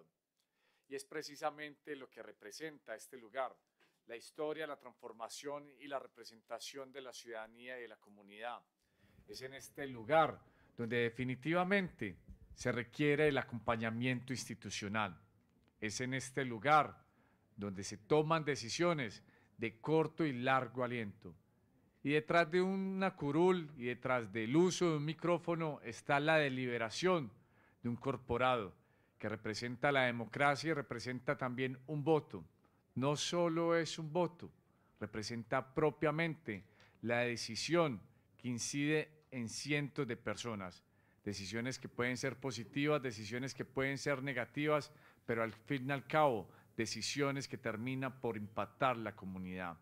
[SPEAKER 16] Y es precisamente lo que representa este lugar, la historia, la transformación y la representación de la ciudadanía y de la comunidad. Es en este lugar donde definitivamente se requiere el acompañamiento institucional. Es en este lugar donde se toman decisiones de corto y largo aliento. Y detrás de una curul y detrás del uso de un micrófono está la deliberación de un corporado que representa la democracia y representa también un voto. No solo es un voto, representa propiamente la decisión que incide en cientos de personas. Decisiones que pueden ser positivas, decisiones que pueden ser negativas, pero al fin y al cabo, decisiones que terminan por impactar la comunidad.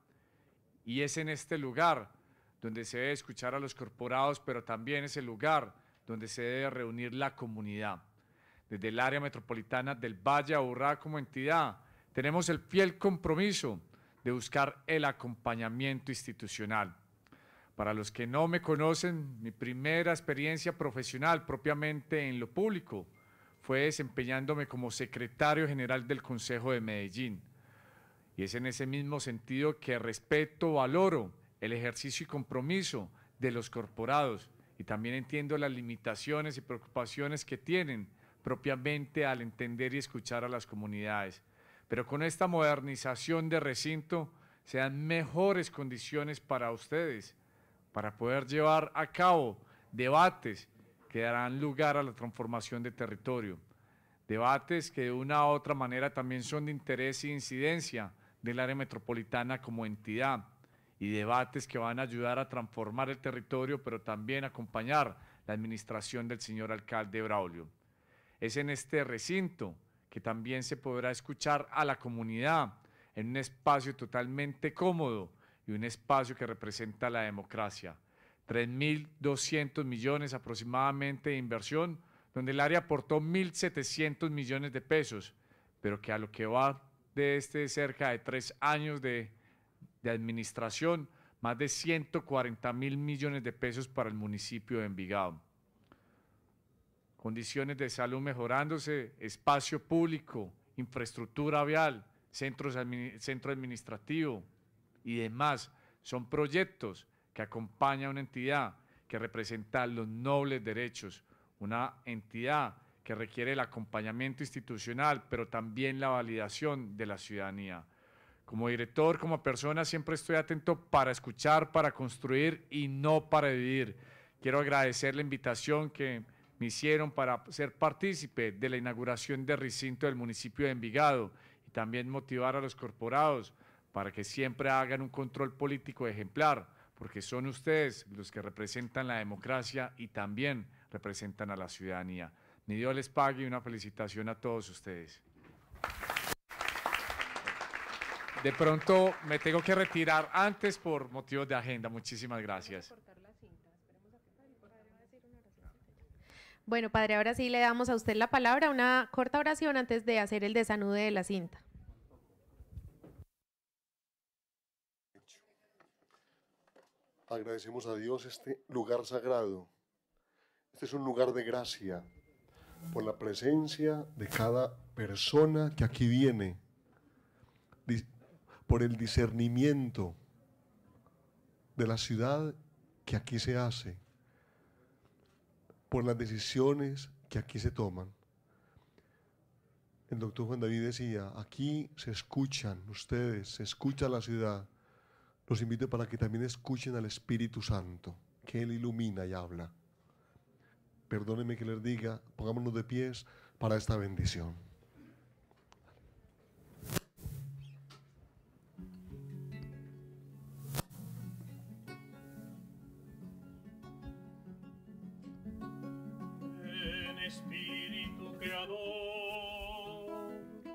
[SPEAKER 16] Y es en este lugar donde se debe escuchar a los corporados, pero también es el lugar donde se debe reunir la comunidad. Desde el área metropolitana del Valle de Aburrá como entidad, tenemos el fiel compromiso de buscar el acompañamiento institucional. Para los que no me conocen, mi primera experiencia profesional propiamente en lo público fue desempeñándome como secretario general del Consejo de Medellín. Y es en ese mismo sentido que respeto, valoro el ejercicio y compromiso de los corporados y también entiendo las limitaciones y preocupaciones que tienen propiamente al entender y escuchar a las comunidades. Pero con esta modernización de recinto se dan mejores condiciones para ustedes, para poder llevar a cabo debates que darán lugar a la transformación de territorio. Debates que de una u otra manera también son de interés e incidencia del área metropolitana como entidad, y debates que van a ayudar a transformar el territorio, pero también acompañar la administración del señor alcalde Braulio. Es en este recinto que también se podrá escuchar a la comunidad en un espacio totalmente cómodo y un espacio que representa la democracia. tres mil doscientos millones aproximadamente de inversión, donde el área aportó mil setecientos millones de pesos, pero que a lo que va de este cerca de tres años de, de administración, más de ciento cuarenta mil millones de pesos para el municipio de Envigado. Condiciones de salud mejorándose, espacio público, infraestructura vial, centros admi- centro administrativo y demás. Son proyectos que acompaña a una entidad que representa los nobles derechos, una entidad que requiere el acompañamiento institucional, pero también la validación de la ciudadanía. Como director, como persona, siempre estoy atento para escuchar, para construir y no para dividir. Quiero agradecer la invitación que me hicieron para ser partícipe de la inauguración del recinto del municipio de Envigado y también motivar a los corporados para que siempre hagan un control político ejemplar, porque son ustedes los que representan la democracia y también representan a la ciudadanía. Mi Dios les pague y una felicitación a todos ustedes. De pronto me tengo que retirar antes por motivos de agenda. Muchísimas gracias.
[SPEAKER 15] Bueno, padre, ahora sí le damos a usted la palabra, una corta oración antes de hacer el desanude de la cinta.
[SPEAKER 9] Agradecemos a Dios este lugar sagrado. Este es un lugar de gracia por la presencia de cada persona que aquí viene, por el discernimiento de la ciudad que aquí se hace, por las decisiones que aquí se toman. El doctor Juan David decía, aquí se escuchan ustedes, se escucha la ciudad. Los invito para que también escuchen al Espíritu Santo, que Él ilumina y habla. Perdónenme que les diga, pongámonos de pies para esta bendición.
[SPEAKER 17] Espíritu Creador,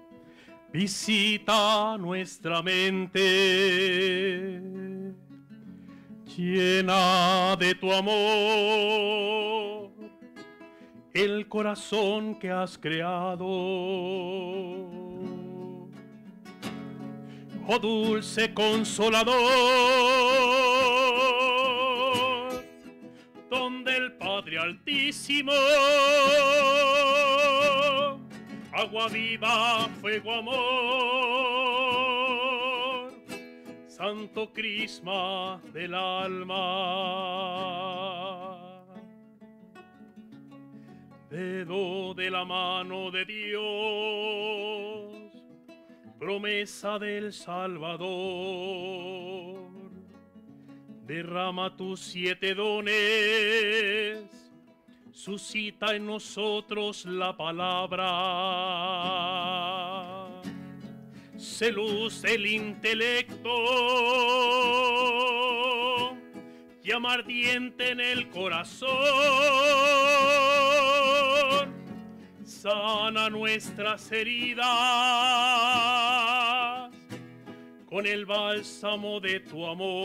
[SPEAKER 17] visita nuestra mente, llena de tu amor el corazón que has creado. Oh dulce consolador, donde el Padre Altísimo, agua viva, fuego, amor, santo crisma del alma, dedo de la mano de Dios, promesa del Salvador, derrama tus siete dones, suscita en nosotros la palabra, sé luz del intelecto, llama ardiente en el corazón, sana nuestras heridas con el bálsamo de tu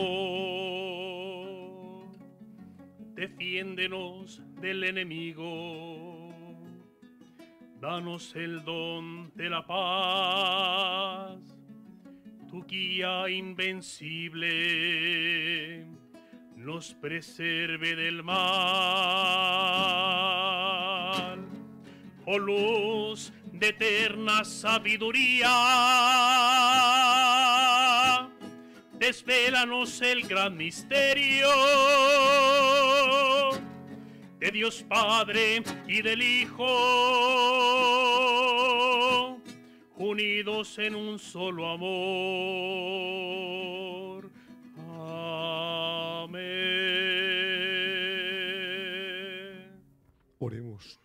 [SPEAKER 17] amor. Defiéndenos del enemigo, danos el don de la paz, tu guía invencible nos preserve del mal. Oh luz de eterna sabiduría, desvélanos el gran misterio de Dios Padre y del Hijo, unidos en un solo amor. Amén.
[SPEAKER 9] Oremos.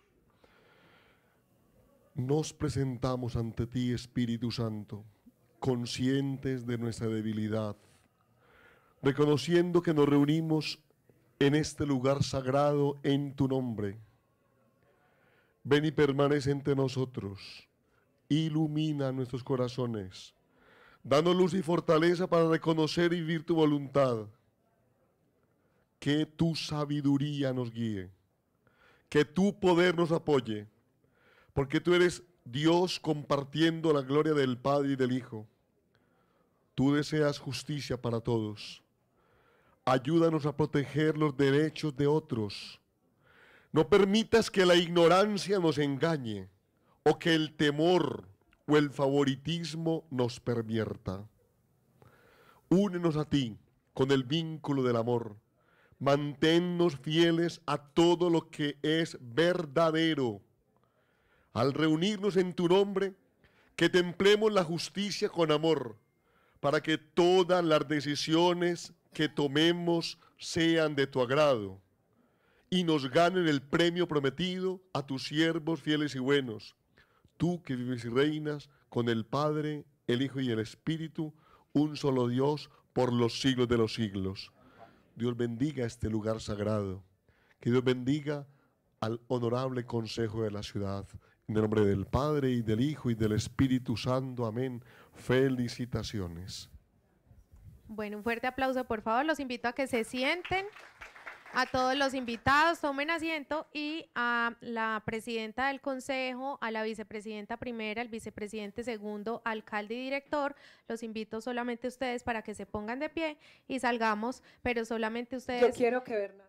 [SPEAKER 9] Nos presentamos ante ti, Espíritu Santo, conscientes de nuestra debilidad, reconociendo que nos reunimos en este lugar sagrado en tu nombre. Ven y permanece entre nosotros, ilumina nuestros corazones, danos luz y fortaleza para reconocer y vivir tu voluntad. Que tu sabiduría nos guíe, que tu poder nos apoye, porque tú eres Dios compartiendo la gloria del Padre y del Hijo. Tú deseas justicia para todos. Ayúdanos a proteger los derechos de otros. No permitas que la ignorancia nos engañe o que el temor o el favoritismo nos pervierta. Únenos a ti con el vínculo del amor. Manténnos fieles a todo lo que es verdadero. Al reunirnos en tu nombre, que templemos la justicia con amor, para que todas las decisiones que tomemos sean de tu agrado y nos ganen el premio prometido a tus siervos fieles y buenos. Tú que vives y reinas con el Padre, el Hijo y el Espíritu, un solo Dios por los siglos de los siglos. Dios bendiga este lugar sagrado. Que Dios bendiga al honorable consejo de la ciudad. En el nombre del Padre, y del Hijo, y del Espíritu Santo. Amén. Felicitaciones.
[SPEAKER 15] Bueno, un fuerte aplauso, por favor. Los invito a que se sienten. A todos los invitados, tomen asiento, y a la presidenta del consejo, a la vicepresidenta primera, el vicepresidente segundo, alcalde y director, los invito solamente a ustedes para que se pongan de pie y salgamos, pero solamente ustedes.
[SPEAKER 2] Yo quiero que Bernardo.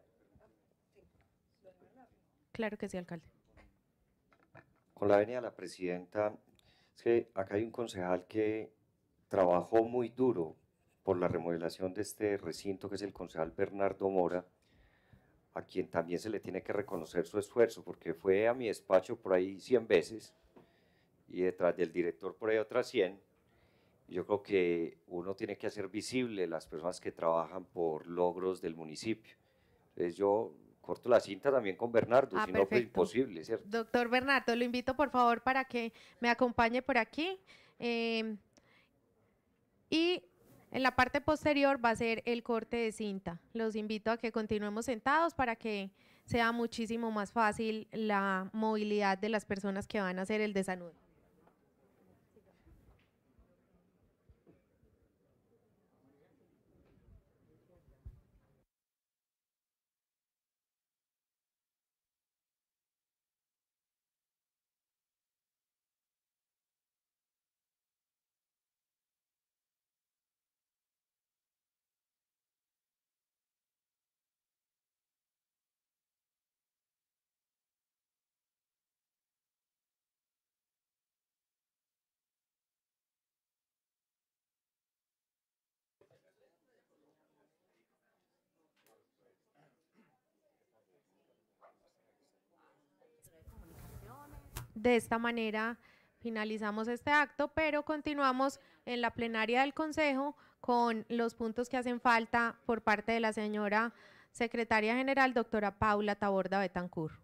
[SPEAKER 15] Claro que sí, alcalde.
[SPEAKER 14] Con la venia de la presidenta, es que acá hay un concejal que trabajó muy duro por la remodelación de este recinto, que es el concejal Bernardo Mora, a quien también se le tiene que reconocer su esfuerzo, porque fue a mi despacho por ahí cien veces y detrás del director por ahí otras cien. Yo creo que uno tiene que hacer visible las personas que trabajan por logros del municipio. Entonces yo corto la cinta también con Bernardo,
[SPEAKER 15] Ah,
[SPEAKER 14] si no, pues
[SPEAKER 15] perfecto.
[SPEAKER 14] imposible, ¿cierto?
[SPEAKER 15] Doctor Bernardo, lo invito por favor para que me acompañe por aquí. Eh, y en la parte posterior va a ser el corte de cinta. Los invito a que continuemos sentados para que sea muchísimo más fácil la movilidad de las personas que van a hacer el desanudo. De esta manera finalizamos este acto, pero continuamos en la plenaria del Consejo con los puntos que hacen falta por parte de la señora secretaria general, doctora Paula Taborda Betancur.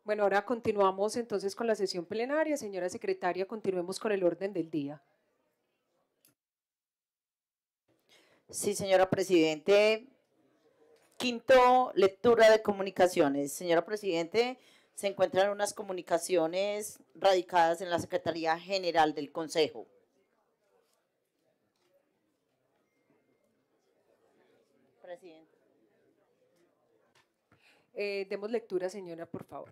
[SPEAKER 2] Bueno, ahora continuamos entonces con la sesión plenaria. Señora secretaria, continuemos con el orden del día.
[SPEAKER 3] Sí, señora Presidente. Quinto, lectura de comunicaciones. Señora Presidente, se encuentran unas comunicaciones radicadas en la Secretaría General del Consejo. Presidente.
[SPEAKER 2] Eh, demos lectura, señora, por favor.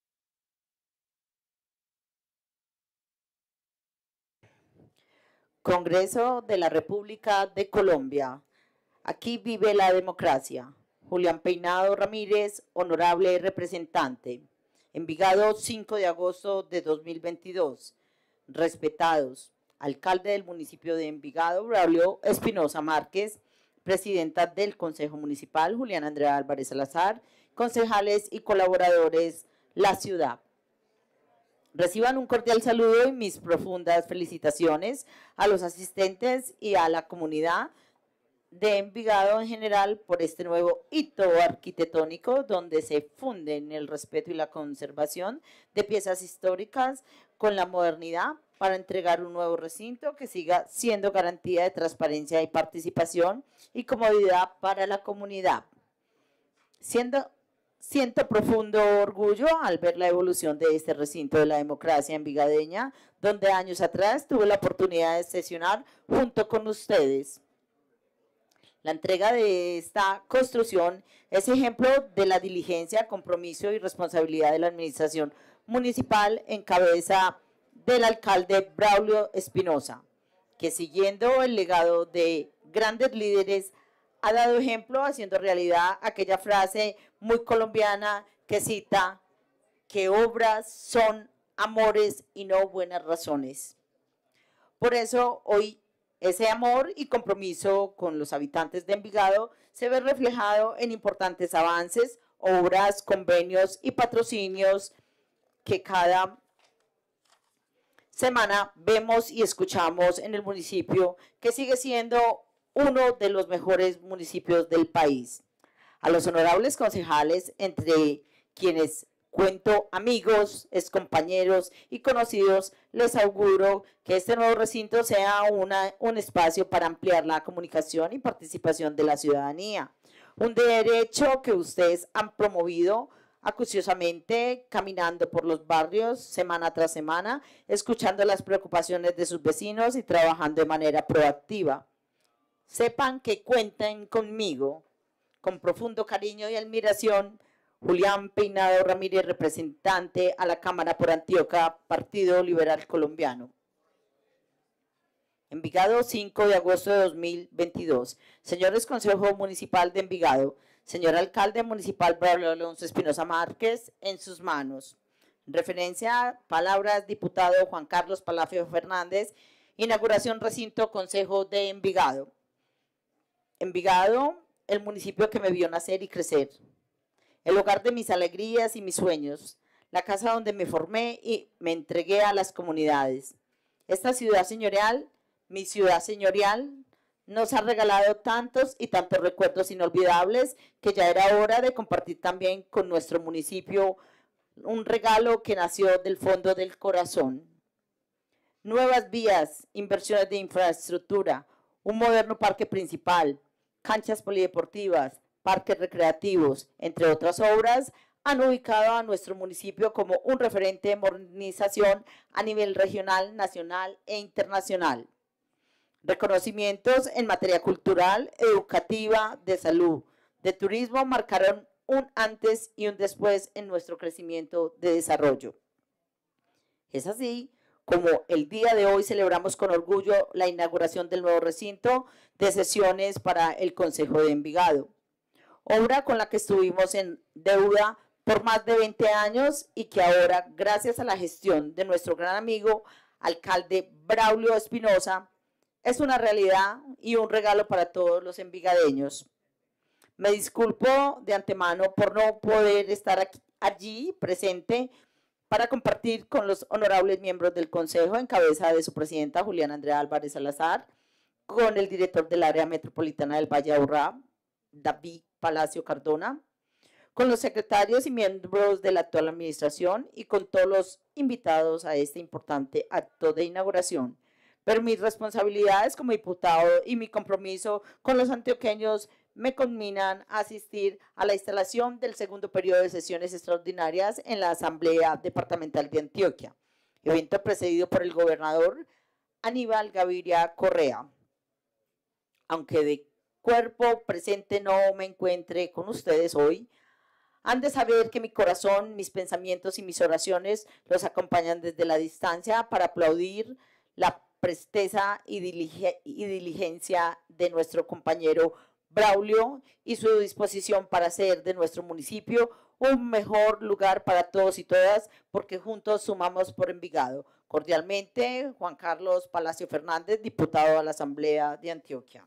[SPEAKER 3] Congreso de la República de Colombia. Aquí vive la democracia. Julián Peinado Ramírez, honorable representante. Envigado, cinco de agosto de dos mil veintidós. Respetados, alcalde del municipio de Envigado, Braulio Espinosa Márquez, presidenta del Consejo Municipal, Juliana Andrea Álvarez Salazar, concejales y colaboradores, la ciudad. Reciban un cordial saludo y mis profundas felicitaciones a los asistentes y a la comunidad de Envigado en general por este nuevo hito arquitectónico donde se funden el respeto y la conservación de piezas históricas con la modernidad para entregar un nuevo recinto que siga siendo garantía de transparencia y participación y comodidad para la comunidad. Siendo, siento profundo orgullo al ver la evolución de este recinto de la democracia envigadeña, donde años atrás tuve la oportunidad de sesionar junto con ustedes. La entrega de esta construcción es ejemplo de la diligencia, compromiso y responsabilidad de la administración municipal en cabeza del alcalde Braulio Espinosa, que siguiendo el legado de grandes líderes ha dado ejemplo haciendo realidad aquella frase muy colombiana que cita que obras son amores y no buenas razones. Por eso hoy ese amor y compromiso con los habitantes de Envigado se ve reflejado en importantes avances, obras, convenios y patrocinios que cada semana vemos y escuchamos en el municipio, que sigue siendo uno de los mejores municipios del país. A los honorables concejales, entre quienes cuento amigos, excompañeros y conocidos, les auguro que este nuevo recinto sea una, un espacio para ampliar la comunicación y participación de la ciudadanía. Un derecho que ustedes han promovido acuciosamente, caminando por los barrios semana tras semana, escuchando las preocupaciones de sus vecinos y trabajando de manera proactiva. Sepan que cuenten conmigo, con profundo cariño y admiración, Julián Peinado Ramírez, representante a la Cámara por Antioquia, Partido Liberal Colombiano. Envigado, cinco de agosto de dos mil veintidós. Señores Consejo Municipal de Envigado, señor Alcalde Municipal Braulio Alonso Espinosa Márquez, en sus manos. En referencia, palabras, diputado Juan Carlos Palacio Fernández, inauguración recinto Consejo de Envigado. Envigado, el municipio que me vio nacer y crecer. El hogar de mis alegrías y mis sueños, la casa donde me formé y me entregué a las comunidades. Esta ciudad señorial, mi ciudad señorial, nos ha regalado tantos y tantos recuerdos inolvidables que ya era hora de compartir también con nuestro municipio un regalo que nació del fondo del corazón. Nuevas vías, inversiones de infraestructura, un moderno parque principal, canchas polideportivas, parques recreativos, entre otras obras, han ubicado a nuestro municipio como un referente de modernización a nivel regional, nacional e internacional. Reconocimientos en materia cultural, educativa, de salud, de turismo marcaron un antes y un después en nuestro crecimiento de desarrollo. Es así como el día de hoy celebramos con orgullo la inauguración del nuevo recinto de sesiones para el Consejo de Envigado, obra con la que estuvimos en deuda por más de veinte años y que ahora, gracias a la gestión de nuestro gran amigo, alcalde Braulio Espinosa, es una realidad y un regalo para todos los envigadeños. Me disculpo de antemano por no poder estar aquí, allí presente para compartir con los honorables miembros del Consejo en cabeza de su presidenta Juliana Andrea Álvarez Salazar, con el director del área metropolitana del Valle de Aburrá, David Palacio Cardona, con los secretarios y miembros de la actual administración y con todos los invitados a este importante acto de inauguración. Pero mis responsabilidades como diputado y mi compromiso con los antioqueños me conminan a asistir a la instalación del segundo periodo de sesiones extraordinarias en la Asamblea Departamental de Antioquia, evento precedido por el gobernador Aníbal Gaviria Correa. Aunque de cuerpo presente no me encuentre con ustedes hoy, han de saber que mi corazón, mis pensamientos y mis oraciones los acompañan desde la distancia para aplaudir la presteza y diligencia de nuestro compañero Braulio y su disposición para hacer de nuestro municipio un mejor lugar para todos y todas, porque juntos sumamos por Envigado. Cordialmente, Juan Carlos Palacio Fernández, diputado a la Asamblea de Antioquia.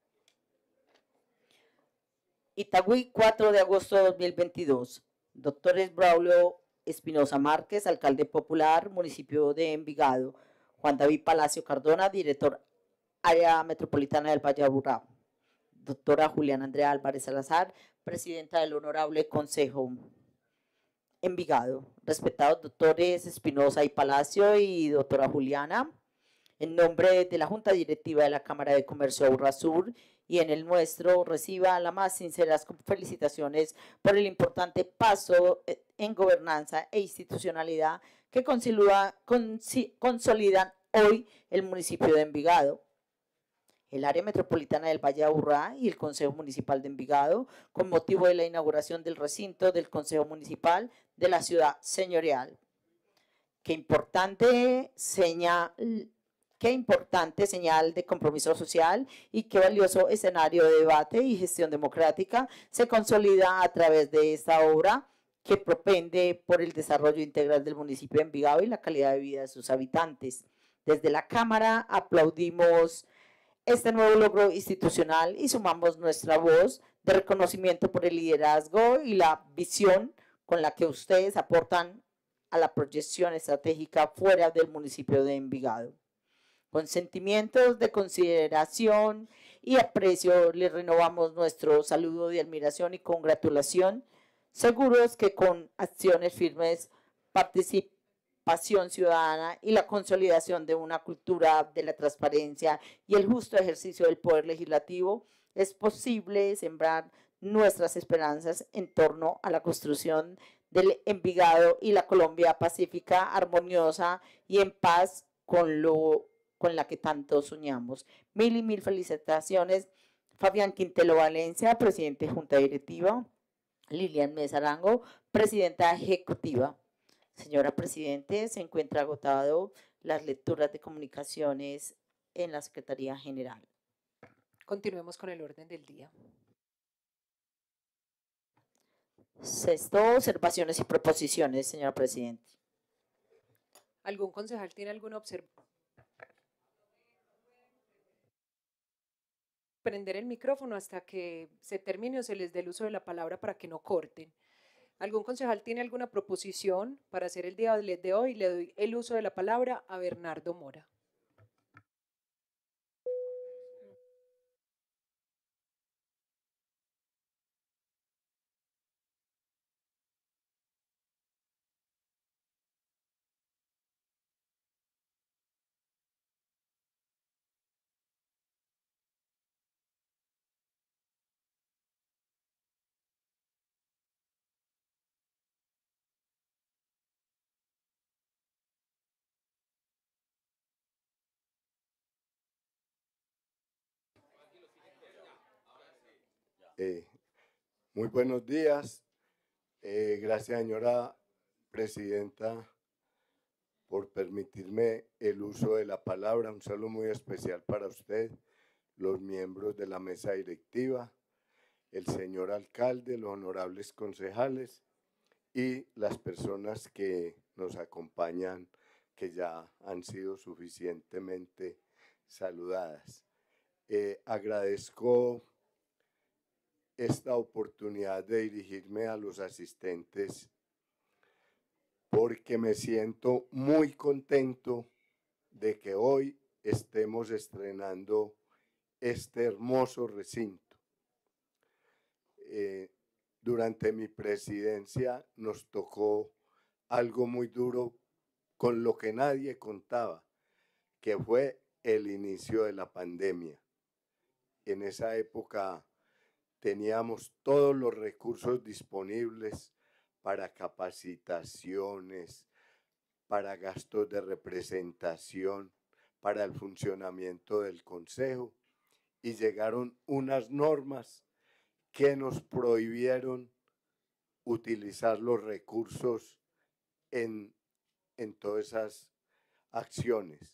[SPEAKER 3] Itagüí, cuatro de agosto de dos mil veintidós. Doctores Braulio Espinosa Márquez, alcalde popular, municipio de Envigado. Juan David Palacio Cardona, director área metropolitana del Valle de Aburrá. Doctora Juliana Andrea Álvarez Salazar, presidenta del Honorable Consejo Envigado. Respetados doctores Espinosa y Palacio y doctora Juliana, en nombre de la Junta Directiva de la Cámara de Comercio Aburrá Sur y en el nuestro, reciba las más sinceras felicitaciones por el importante paso en gobernanza e institucionalidad que consolidan hoy el municipio de Envigado, el área metropolitana del Valle de Aburrá y el Consejo Municipal de Envigado, con motivo de la inauguración del recinto del Consejo Municipal de la Ciudad Señorial. Qué importante señal, qué importante señal de compromiso social y qué valioso escenario de debate y gestión democrática se consolida a través de esta obra que propende por el desarrollo integral del municipio de Envigado y la calidad de vida de sus habitantes. Desde la Cámara aplaudimos este nuevo logro institucional y sumamos nuestra voz de reconocimiento por el liderazgo y la visión con la que ustedes aportan a la proyección estratégica fuera del municipio de Envigado. Con sentimientos de consideración y aprecio les renovamos nuestro saludo de admiración y congratulación, seguros que con acciones firmes, participación ciudadana y la consolidación de una cultura de la transparencia y el justo ejercicio del poder legislativo, es posible sembrar nuestras esperanzas en torno a la construcción del Envigado y la Colombia pacífica, armoniosa y en paz con, lo, con la que tanto soñamos. Mil y mil felicitaciones. Fabián Quintelo Valencia, presidente de Junta Directiva. Lilian Mesa Arango, presidenta ejecutiva. Señora Presidente, se encuentra agotado las lecturas de comunicaciones en la Secretaría General.
[SPEAKER 2] Continuemos con el orden del día.
[SPEAKER 3] Sexto, observaciones y proposiciones, señora Presidente.
[SPEAKER 2] ¿Algún concejal tiene alguna observación? Prender el micrófono hasta que se termine o se les dé el uso de la palabra para que no corten. ¿Algún concejal tiene alguna proposición para hacer el día de hoy? Le doy el uso de la palabra a Bernardo Mora.
[SPEAKER 18] Eh, muy buenos días. Eh, gracias, señora Presidenta, por permitirme el uso de la palabra. Un saludo muy especial para usted, los miembros de la mesa directiva, el señor alcalde, los honorables concejales y las personas que nos acompañan, que ya han sido suficientemente saludadas. Eh, agradezco esta oportunidad de dirigirme a los asistentes porque me siento muy contento de que hoy estemos estrenando este hermoso recinto. Eh, durante mi presidencia nos tocó algo muy duro con lo que nadie contaba, que fue el inicio de la pandemia. En esa época teníamos todos los recursos disponibles para capacitaciones, para gastos de representación, para el funcionamiento del Consejo, y llegaron unas normas que nos prohibieron utilizar los recursos en, en todas esas acciones.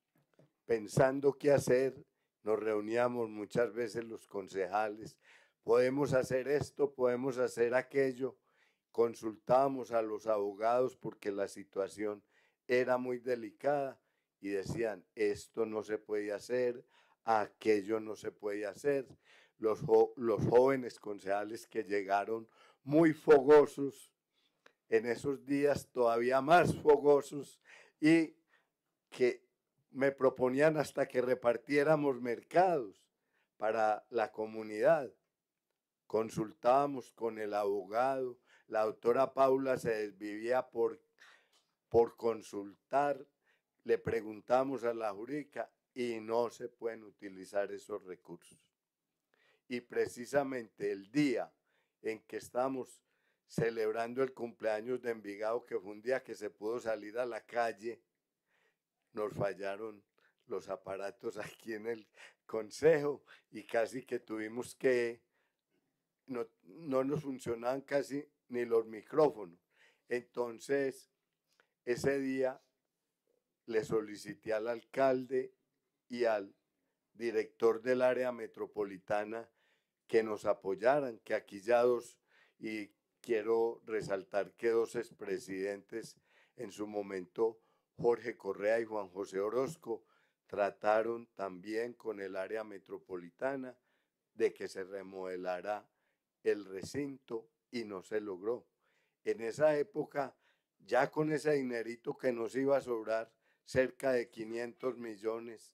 [SPEAKER 18] Pensando qué hacer, nos reuníamos muchas veces los concejales, podemos hacer esto, podemos hacer aquello, consultábamos a los abogados porque la situación era muy delicada y decían, esto no se puede hacer, aquello no se puede hacer. Los, jo los jóvenes concejales que llegaron muy fogosos, en esos días todavía más fogosos, y que me proponían hasta que repartiéramos mercados para la comunidad. Consultábamos con el abogado, la doctora Paula se desvivía por, por consultar, le preguntamos a la jurídica y no se pueden utilizar esos recursos. Y precisamente el día en que estamos celebrando el cumpleaños de Envigado, que fue un día que se pudo salir a la calle, nos fallaron los aparatos aquí en el Consejo y casi que tuvimos que, no, no nos funcionaban casi ni los micrófonos. Entonces, ese día le solicité al alcalde y al director del área metropolitana que nos apoyaran, que aquí ya dos, y quiero resaltar que dos expresidentes en su momento, Jorge Correa y Juan José Orozco, trataron también con el área metropolitana de que se remodelara el recinto y no se logró. En esa época, ya con ese dinerito que nos iba a sobrar, cerca de quinientos millones,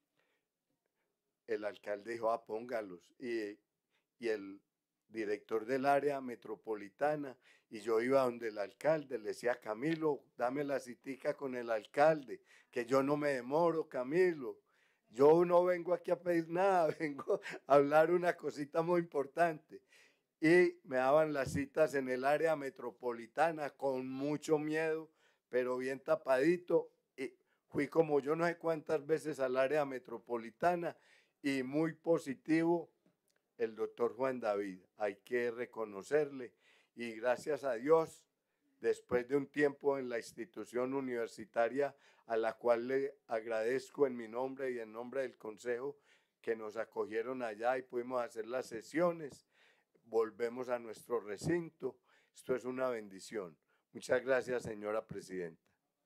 [SPEAKER 18] el alcalde dijo, ah, póngalos, y, y el director del área metropolitana, y yo iba donde el alcalde, le decía, Camilo, dame la citica con el alcalde, que yo no me demoro, Camilo, yo no vengo aquí a pedir nada, vengo a hablar una cosita muy importante. Y me daban las citas en el área metropolitana con mucho miedo, pero bien tapadito, y fui como yo no sé cuántas veces al área metropolitana, y muy positivo el doctor Juan David, hay que reconocerle, y gracias a Dios, después de un tiempo en la institución universitaria, a la cual le agradezco en mi nombre y en nombre del Consejo, que nos acogieron allá y pudimos hacer las sesiones, volvemos a nuestro recinto, esto es una bendición. Muchas gracias, señora presidenta.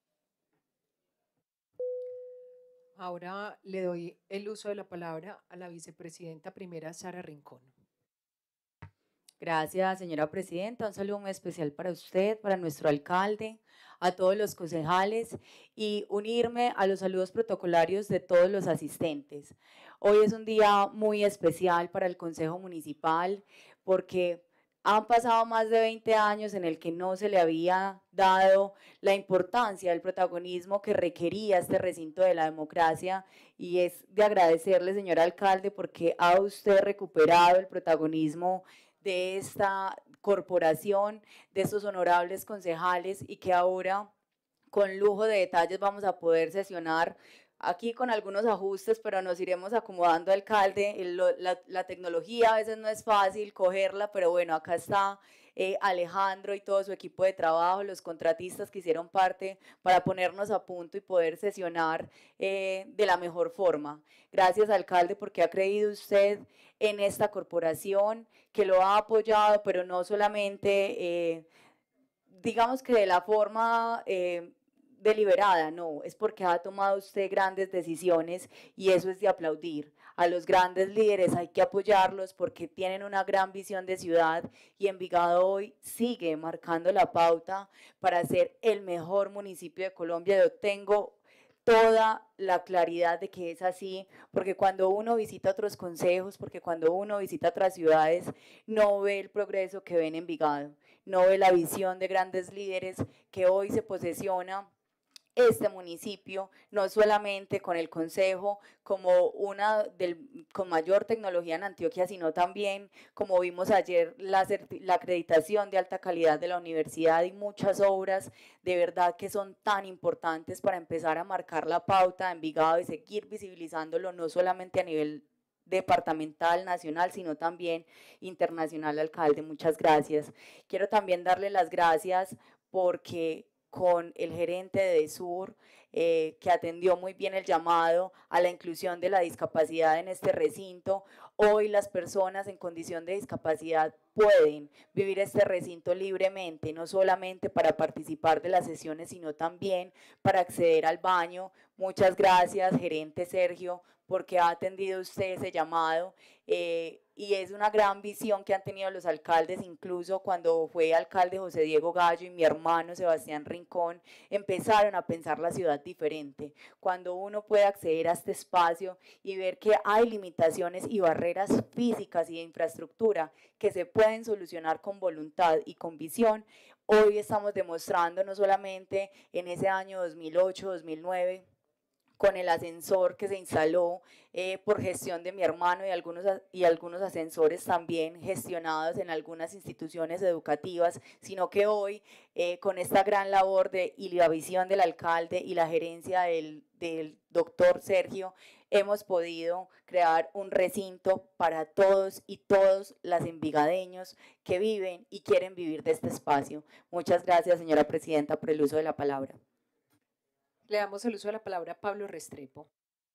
[SPEAKER 2] Ahora le doy el uso de la palabra a la vicepresidenta primera, Sara Rincón.
[SPEAKER 13] Gracias, señora presidenta. Un saludo muy especial para usted, para nuestro alcalde, a todos los concejales y unirme a los saludos protocolarios de todos los asistentes. Hoy es un día muy especial para el Consejo Municipal porque han pasado más de veinte años en el que no se le había dado la importancia del protagonismo que requería este recinto de la democracia, y es de agradecerle, señor alcalde, porque ha usted recuperado el protagonismo de esta corporación, de estos honorables concejales, y que ahora con lujo de detalles vamos a poder sesionar aquí con algunos ajustes, pero nos iremos acomodando, alcalde. El, la, la tecnología a veces no es fácil cogerla, pero bueno, acá está eh, Alejandro y todo su equipo de trabajo, los contratistas que hicieron parte para ponernos a punto y poder sesionar eh, de la mejor forma. Gracias, alcalde, porque ha creído usted en esta corporación, que lo ha apoyado, pero no solamente, eh, digamos que de la forma Eh, deliberada, no, es porque ha tomado usted grandes decisiones y eso es de aplaudir. A los grandes líderes hay que apoyarlos porque tienen una gran visión de ciudad, y Envigado hoy sigue marcando la pauta para ser el mejor municipio de Colombia. Yo tengo toda la claridad de que es así, porque cuando uno visita otros consejos, porque cuando uno visita otras ciudades, no ve el progreso que ve en Envigado, no ve la visión de grandes líderes que hoy se posesiona este municipio, no solamente con el consejo como una del, con mayor tecnología en Antioquia, sino también, como vimos ayer, la, la acreditación de alta calidad de la universidad y muchas obras de verdad que son tan importantes para empezar a marcar la pauta de Envigado y seguir visibilizándolo no solamente a nivel departamental, nacional, sino también internacional. Alcalde, muchas gracias. Quiero también darle las gracias porque con el gerente de DESUR, eh, que atendió muy bien el llamado a la inclusión de la discapacidad en este recinto. Hoy las personas en condición de discapacidad pueden vivir este recinto libremente, no solamente para participar de las sesiones, sino también para acceder al baño. Muchas gracias, gerente Sergio, porque ha atendido usted ese llamado, eh, y es una gran visión que han tenido los alcaldes, incluso cuando fue alcalde José Diego Gallo y mi hermano Sebastián Rincón, empezaron a pensar la ciudad diferente. Cuando uno puede acceder a este espacio y ver que hay limitaciones y barreras físicas y de infraestructura que se pueden solucionar con voluntad y con visión, hoy estamos demostrando no solamente en ese año dos mil ocho, dos mil nueve, con el ascensor que se instaló eh, por gestión de mi hermano y algunos, y algunos ascensores también gestionados en algunas instituciones educativas, sino que hoy eh, con esta gran labor de, y la visión del alcalde y la gerencia del, del doctor Sergio, hemos podido crear un recinto para todos y todos los envigadeños que viven y quieren vivir de este espacio. Muchas gracias, señora presidenta, por el uso de la palabra.
[SPEAKER 2] Le damos el uso de la palabra a Pablo Restrepo.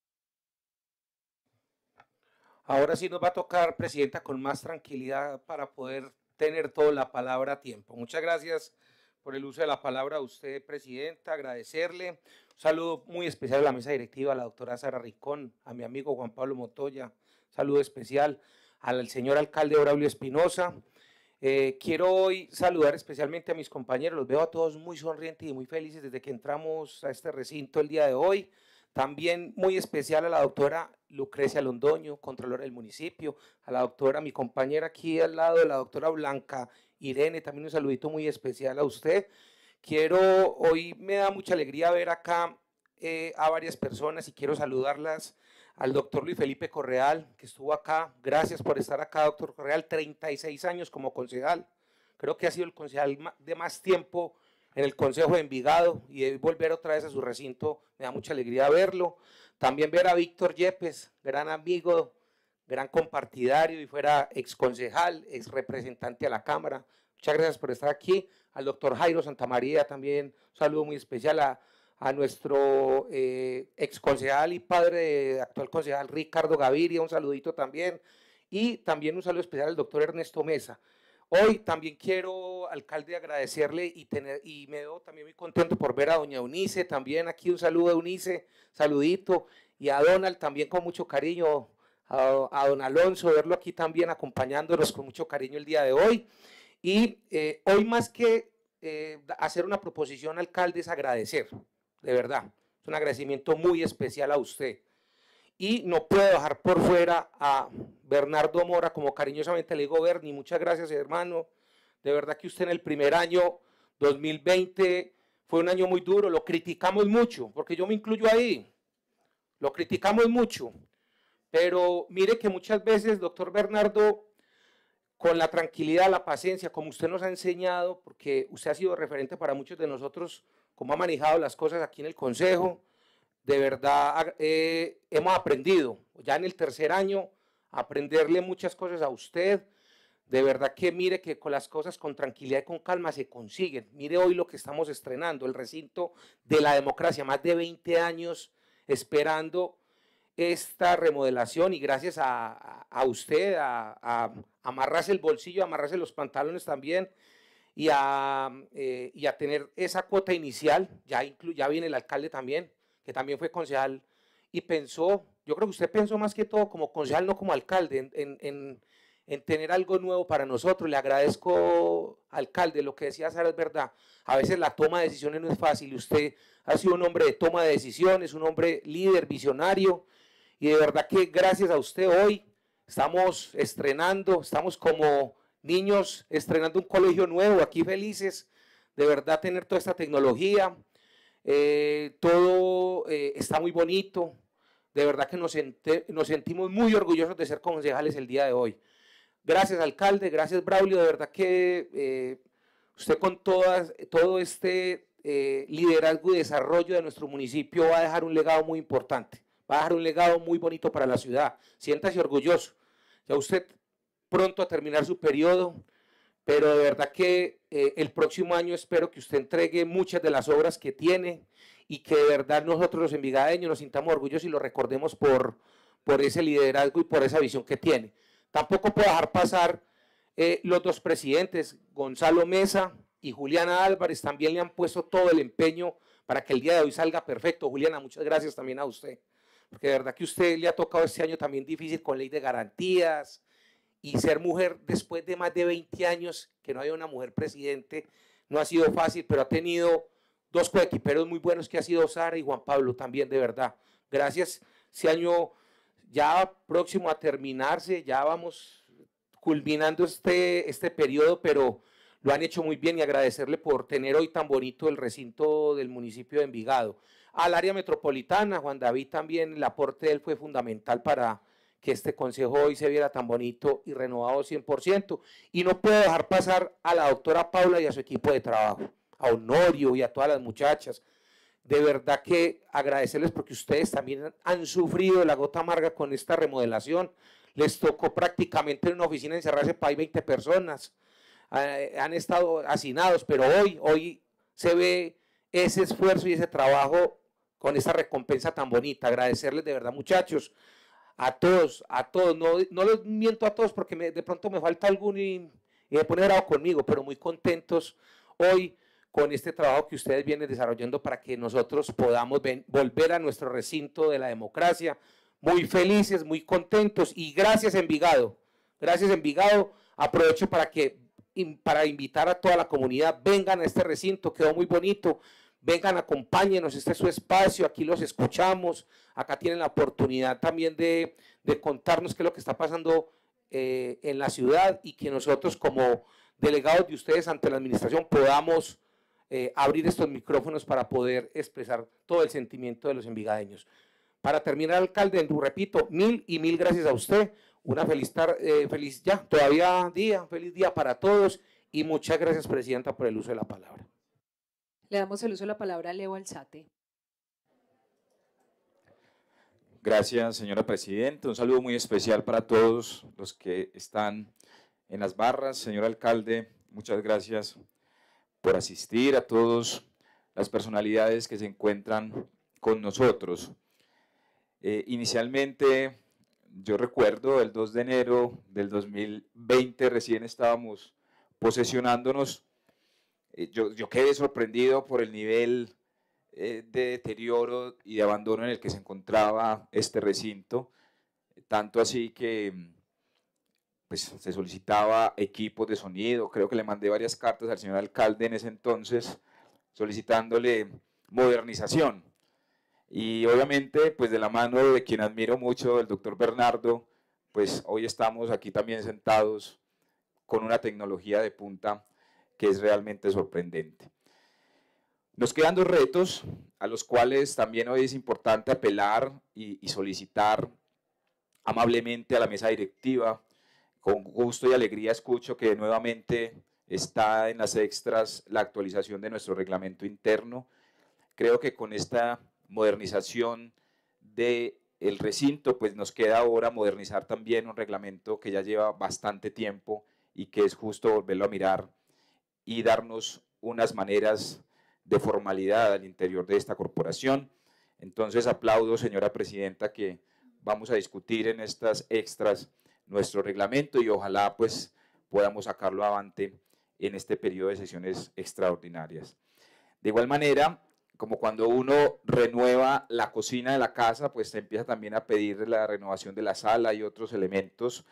[SPEAKER 1] Ahora sí nos va a tocar, presidenta, con más tranquilidad para poder tener toda la palabra a tiempo. Muchas gracias por el uso de la palabra a usted, presidenta, agradecerle. Un saludo muy especial a la mesa directiva, a la doctora Sara Rincón, a mi amigo Juan Pablo Montoya, un saludo especial al señor alcalde Braulio Espinosa. Eh, quiero hoy saludar especialmente a mis compañeros, los veo a todos muy sonrientes y muy felices desde que entramos a este recinto el día de hoy. También muy especial a la doctora Lucrecia Londoño, contralora del municipio, a la doctora, mi compañera aquí al lado, la doctora Blanca Irene, también un saludito muy especial a usted. Quiero, hoy me da mucha alegría ver acá eh, a varias personas y quiero saludarlas. Al doctor Luis Felipe Correal, que estuvo acá, gracias por estar acá, doctor Correal, treinta y seis años como concejal, creo que ha sido el concejal de más tiempo en el Consejo de Envigado, y de volver otra vez a su recinto, me da mucha alegría verlo. También ver a Víctor Yepes, gran amigo, gran compartidario, y fuera ex concejal, ex representante a la Cámara, muchas gracias por estar aquí. Al doctor Jairo Santamaría también, un saludo muy especial a a nuestro eh, ex concejal y padre de actual concejal Ricardo Gaviria, un saludito también, y también un saludo especial al doctor Ernesto Mesa. Hoy también quiero, alcalde, agradecerle y, tener, y me veo también muy contento por ver a doña Eunice, también aquí un saludo a Eunice, saludito, y a Donald también con mucho cariño, a, a don Alonso, verlo aquí también acompañándonos con mucho cariño el día de hoy. Y eh, hoy más que eh, hacer una proposición, alcalde, es agradecer. De verdad, es un agradecimiento muy especial a usted. Y no puedo dejar por fuera a Bernardo Mora, como cariñosamente le digo, Berni, muchas gracias, hermano. De verdad que usted en el primer año, dos mil veinte, fue un año muy duro, lo criticamos mucho, porque yo me incluyo ahí, lo criticamos mucho. Pero mire que muchas veces, doctor Bernardo, con la tranquilidad, la paciencia, como usted nos ha enseñado, porque usted ha sido referente para muchos de nosotros, cómo ha manejado las cosas aquí en el Consejo, de verdad eh, hemos aprendido, ya en el tercer año, aprenderle muchas cosas a usted, de verdad que mire que con las cosas con tranquilidad y con calma se consiguen. Mire hoy lo que estamos estrenando, el recinto de la democracia, más de veinte años esperando esta remodelación, y gracias a, a, a usted, a, a amarrarse el bolsillo, a amarrarse los pantalones también, y a, eh, y a tener esa cuota inicial. Ya, inclu, ya viene el alcalde también, que también fue concejal, y pensó, yo creo que usted pensó más que todo como concejal, no como alcalde, en, en, en, en tener algo nuevo para nosotros. Le agradezco, alcalde, lo que decía Sara es verdad. A veces la toma de decisiones no es fácil. Usted ha sido un hombre de toma de decisiones, un hombre líder, visionario, y de verdad que gracias a usted hoy estamos estrenando, estamos como niños estrenando un colegio nuevo, aquí felices, de verdad tener toda esta tecnología, eh, todo eh, está muy bonito, de verdad que nos, nos sentimos muy orgullosos de ser concejales el día de hoy. Gracias, alcalde, gracias, Braulio, de verdad que eh, usted con todas, todo este eh, liderazgo y desarrollo de nuestro municipio va a dejar un legado muy importante, va a dejar un legado muy bonito para la ciudad. Siéntase orgulloso. Ya usted pronto a terminar su periodo, pero de verdad que eh, el próximo año espero que usted entregue muchas de las obras que tiene y que de verdad nosotros los envigadeños nos sintamos orgullosos y lo recordemos por, por ese liderazgo y por esa visión que tiene. Tampoco puedo dejar pasar eh, los dos presidentes, Gonzalo Mesa y Juliana Álvarez, también le han puesto todo el empeño para que el día de hoy salga perfecto. Juliana, muchas gracias también a usted, porque de verdad que usted le ha tocado este año también difícil con ley de garantías y ser mujer después de más de veinte años, que no haya una mujer presidente, no ha sido fácil, pero ha tenido dos coequiperos muy buenos que ha sido Sara y Juan Pablo también, de verdad. Gracias, este año ya próximo a terminarse, ya vamos culminando este, este periodo, pero lo han hecho muy bien y agradecerle por tener hoy tan bonito el recinto del municipio de Envigado. Al área metropolitana, Juan David también, el aporte de él fue fundamental para que este consejo hoy se viera tan bonito y renovado cien por ciento. Y no puedo dejar pasar a la doctora Paula y a su equipo de trabajo, a Honorio y a todas las muchachas. De verdad que agradecerles porque ustedes también han sufrido la gota amarga con esta remodelación. Les tocó prácticamente en una oficina encerrarse para veinte personas. Eh, han estado hacinados, pero hoy, hoy se ve ese esfuerzo y ese trabajo con esta recompensa tan bonita. Agradecerles de verdad, muchachos, a todos, a todos. No, no les miento a todos porque me, de pronto me falta alguno y, y me pone bravo conmigo, pero muy contentos hoy con este trabajo que ustedes vienen desarrollando para que nosotros podamos ven, volver a nuestro recinto de la democracia, muy felices, muy contentos, y gracias Envigado, gracias Envigado, aprovecho para, que, para invitar a toda la comunidad, vengan a este recinto, quedó muy bonito, vengan, acompáñenos, este es su espacio, aquí los escuchamos, acá tienen la oportunidad también de, de contarnos qué es lo que está pasando eh, en la ciudad y que nosotros como delegados de ustedes ante la administración podamos Eh, abrir estos micrófonos para poder expresar todo el sentimiento de los envigadeños. Para terminar, alcalde, repito, mil y mil gracias a usted, una feliz, tar, eh, feliz ya, todavía día, feliz día para todos y muchas gracias, presidenta, por el uso de la palabra.
[SPEAKER 2] Le damos el uso de la palabra a Leo Alzate.
[SPEAKER 12] Gracias, señora presidenta, un saludo muy especial para todos los que están en las barras. Señor alcalde, muchas gracias por asistir, a todas las personalidades que se encuentran con nosotros. Eh, inicialmente, yo recuerdo el dos de enero del dos mil veinte, recién estábamos posesionándonos. Eh, yo, yo quedé sorprendido por el nivel eh, de deterioro y de abandono en el que se encontraba este recinto, tanto así que pues se solicitaba equipos de sonido. Creo que le mandé varias cartas al señor alcalde en ese entonces solicitándole modernización. Y obviamente, pues de la mano de quien admiro mucho, el doctor Bernardo, pues hoy estamos aquí también sentados con una tecnología de punta que es realmente sorprendente. Nos quedan dos retos a los cuales también hoy es importante apelar y, y solicitar amablemente a la mesa directiva. Con gusto y alegría escucho que nuevamente está en las extras la actualización de nuestro reglamento interno. Creo que con esta modernización del recinto, pues nos queda ahora modernizar también un reglamento que ya lleva bastante tiempo y que es justo volverlo a mirar y darnos unas maneras de formalidad al interior de esta corporación. Entonces aplaudo, señora presidenta, que vamos a discutir en estas extras nuestro reglamento y ojalá pues podamos sacarlo avante en este periodo de sesiones extraordinarias. De igual manera, como cuando uno renueva la cocina de la casa, pues se empieza también a pedir la renovación de la sala y otros elementos.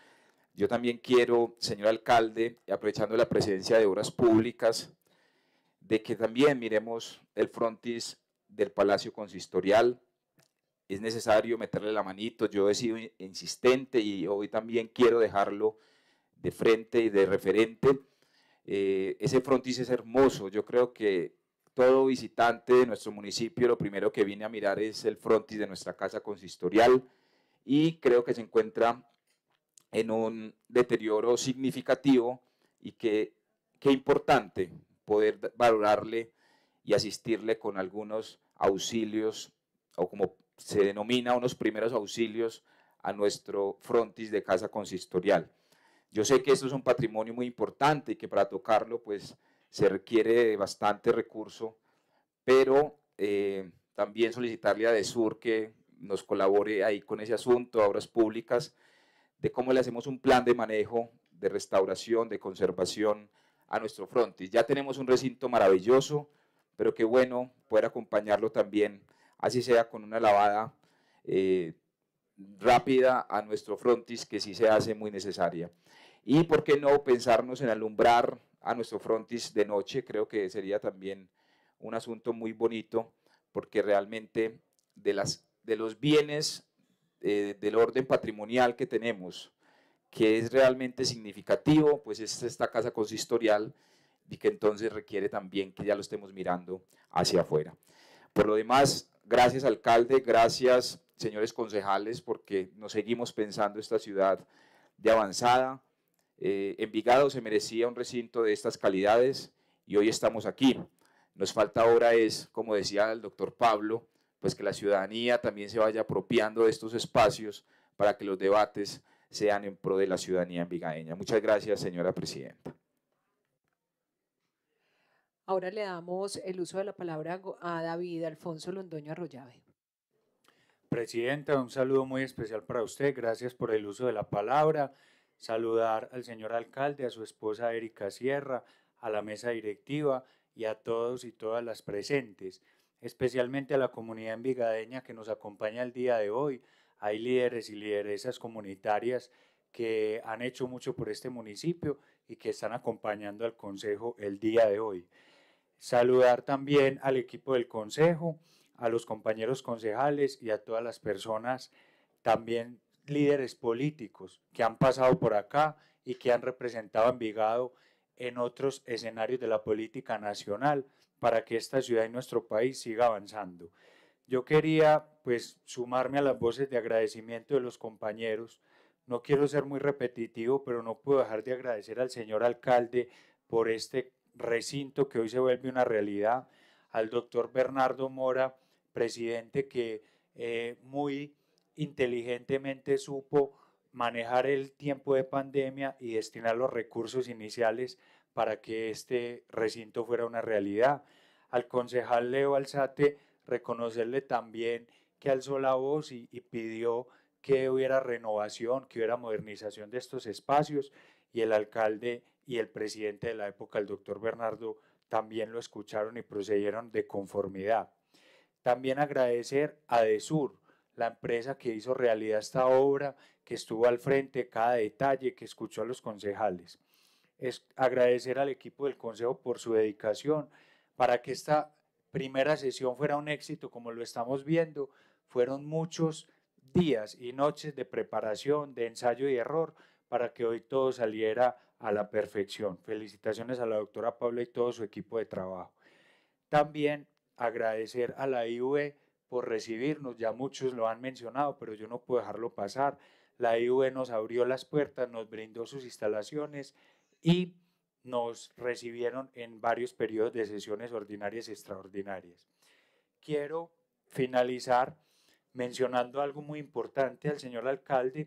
[SPEAKER 12] Yo también quiero, señor alcalde, aprovechando la presidencia de Obras Públicas, de que también miremos el frontis del Palacio Consistorial. Es necesario meterle la manito, yo he sido insistente y hoy también quiero dejarlo de frente y de referente. Eh, ese frontis es hermoso, yo creo que todo visitante de nuestro municipio lo primero que viene a mirar es el frontis de nuestra casa consistorial y creo que se encuentra en un deterioro significativo y que qué importante poder valorarle y asistirle con algunos auxilios o como se denomina unos primeros auxilios a nuestro frontis de casa consistorial. Yo sé que esto es un patrimonio muy importante y que para tocarlo pues se requiere bastante recurso, pero eh, también solicitarle a DESUR que nos colabore ahí con ese asunto, a Obras Públicas, de cómo le hacemos un plan de manejo, de restauración, de conservación a nuestro frontis. Ya tenemos un recinto maravilloso, pero qué bueno poder acompañarlo también, así sea con una lavada eh, rápida a nuestro frontis, que sí se hace muy necesaria. Y por qué no pensarnos en alumbrar a nuestro frontis de noche, creo que sería también un asunto muy bonito, porque realmente de, las, de los bienes eh, del orden patrimonial que tenemos, que es realmente significativo, pues es esta casa consistorial y que entonces requiere también que ya lo estemos mirando hacia afuera. Por lo demás, gracias alcalde, gracias señores concejales, porque nos seguimos pensando esta ciudad de avanzada. Eh, Envigado se merecía un recinto de estas calidades y hoy estamos aquí. Nos falta ahora es, como decía el doctor Pablo, pues que la ciudadanía también se vaya apropiando de estos espacios para que los debates sean en pro de la ciudadanía envigadeña. Muchas gracias, señora presidenta.
[SPEAKER 2] Ahora le damos el uso de la palabra a David Alfonso Londoño Arroyave.
[SPEAKER 7] Presidenta, un saludo muy especial para usted. Gracias por el uso de la palabra. Saludar al señor alcalde, a su esposa Erika Sierra, a la mesa directiva y a todos y todas las presentes, especialmente a la comunidad envigadeña que nos acompaña el día de hoy. Hay líderes y lideresas comunitarias que han hecho mucho por este municipio y que están acompañando al Consejo el día de hoy. Saludar también al equipo del Consejo, a los compañeros concejales y a todas las personas, también líderes políticos que han pasado por acá y que han representado a Envigado en otros escenarios de la política nacional para que esta ciudad y nuestro país siga avanzando. Yo quería pues sumarme a las voces de agradecimiento de los compañeros. No quiero ser muy repetitivo, pero no puedo dejar de agradecer al señor alcalde por este recinto que hoy se vuelve una realidad, al doctor Bernardo Mora, presidente, que eh, muy inteligentemente supo manejar el tiempo de pandemia y destinar los recursos iniciales para que este recinto fuera una realidad. Al concejal Leo Alzate, reconocerle también que alzó la voz y, y pidió que hubiera renovación, que hubiera modernización de estos espacios, y el alcalde y el presidente de la época, el doctor Bernardo, también lo escucharon y procedieron de conformidad. También agradecer a DESUR, la empresa que hizo realidad esta obra, que estuvo al frente, cada detalle, que escuchó a los concejales. Es agradecer al equipo del Consejo por su dedicación para que esta primera sesión fuera un éxito, como lo estamos viendo. Fueron muchos días y noches de preparación, de ensayo y error, para que hoy todo saliera a la perfección. Felicitaciones a la doctora Paula y todo su equipo de trabajo. También agradecer a la I U E por recibirnos, ya muchos lo han mencionado, pero yo no puedo dejarlo pasar. La I U E nos abrió las puertas, nos brindó sus instalaciones y nos recibieron en varios periodos de sesiones ordinarias y extraordinarias. Quiero finalizar mencionando algo muy importante al señor alcalde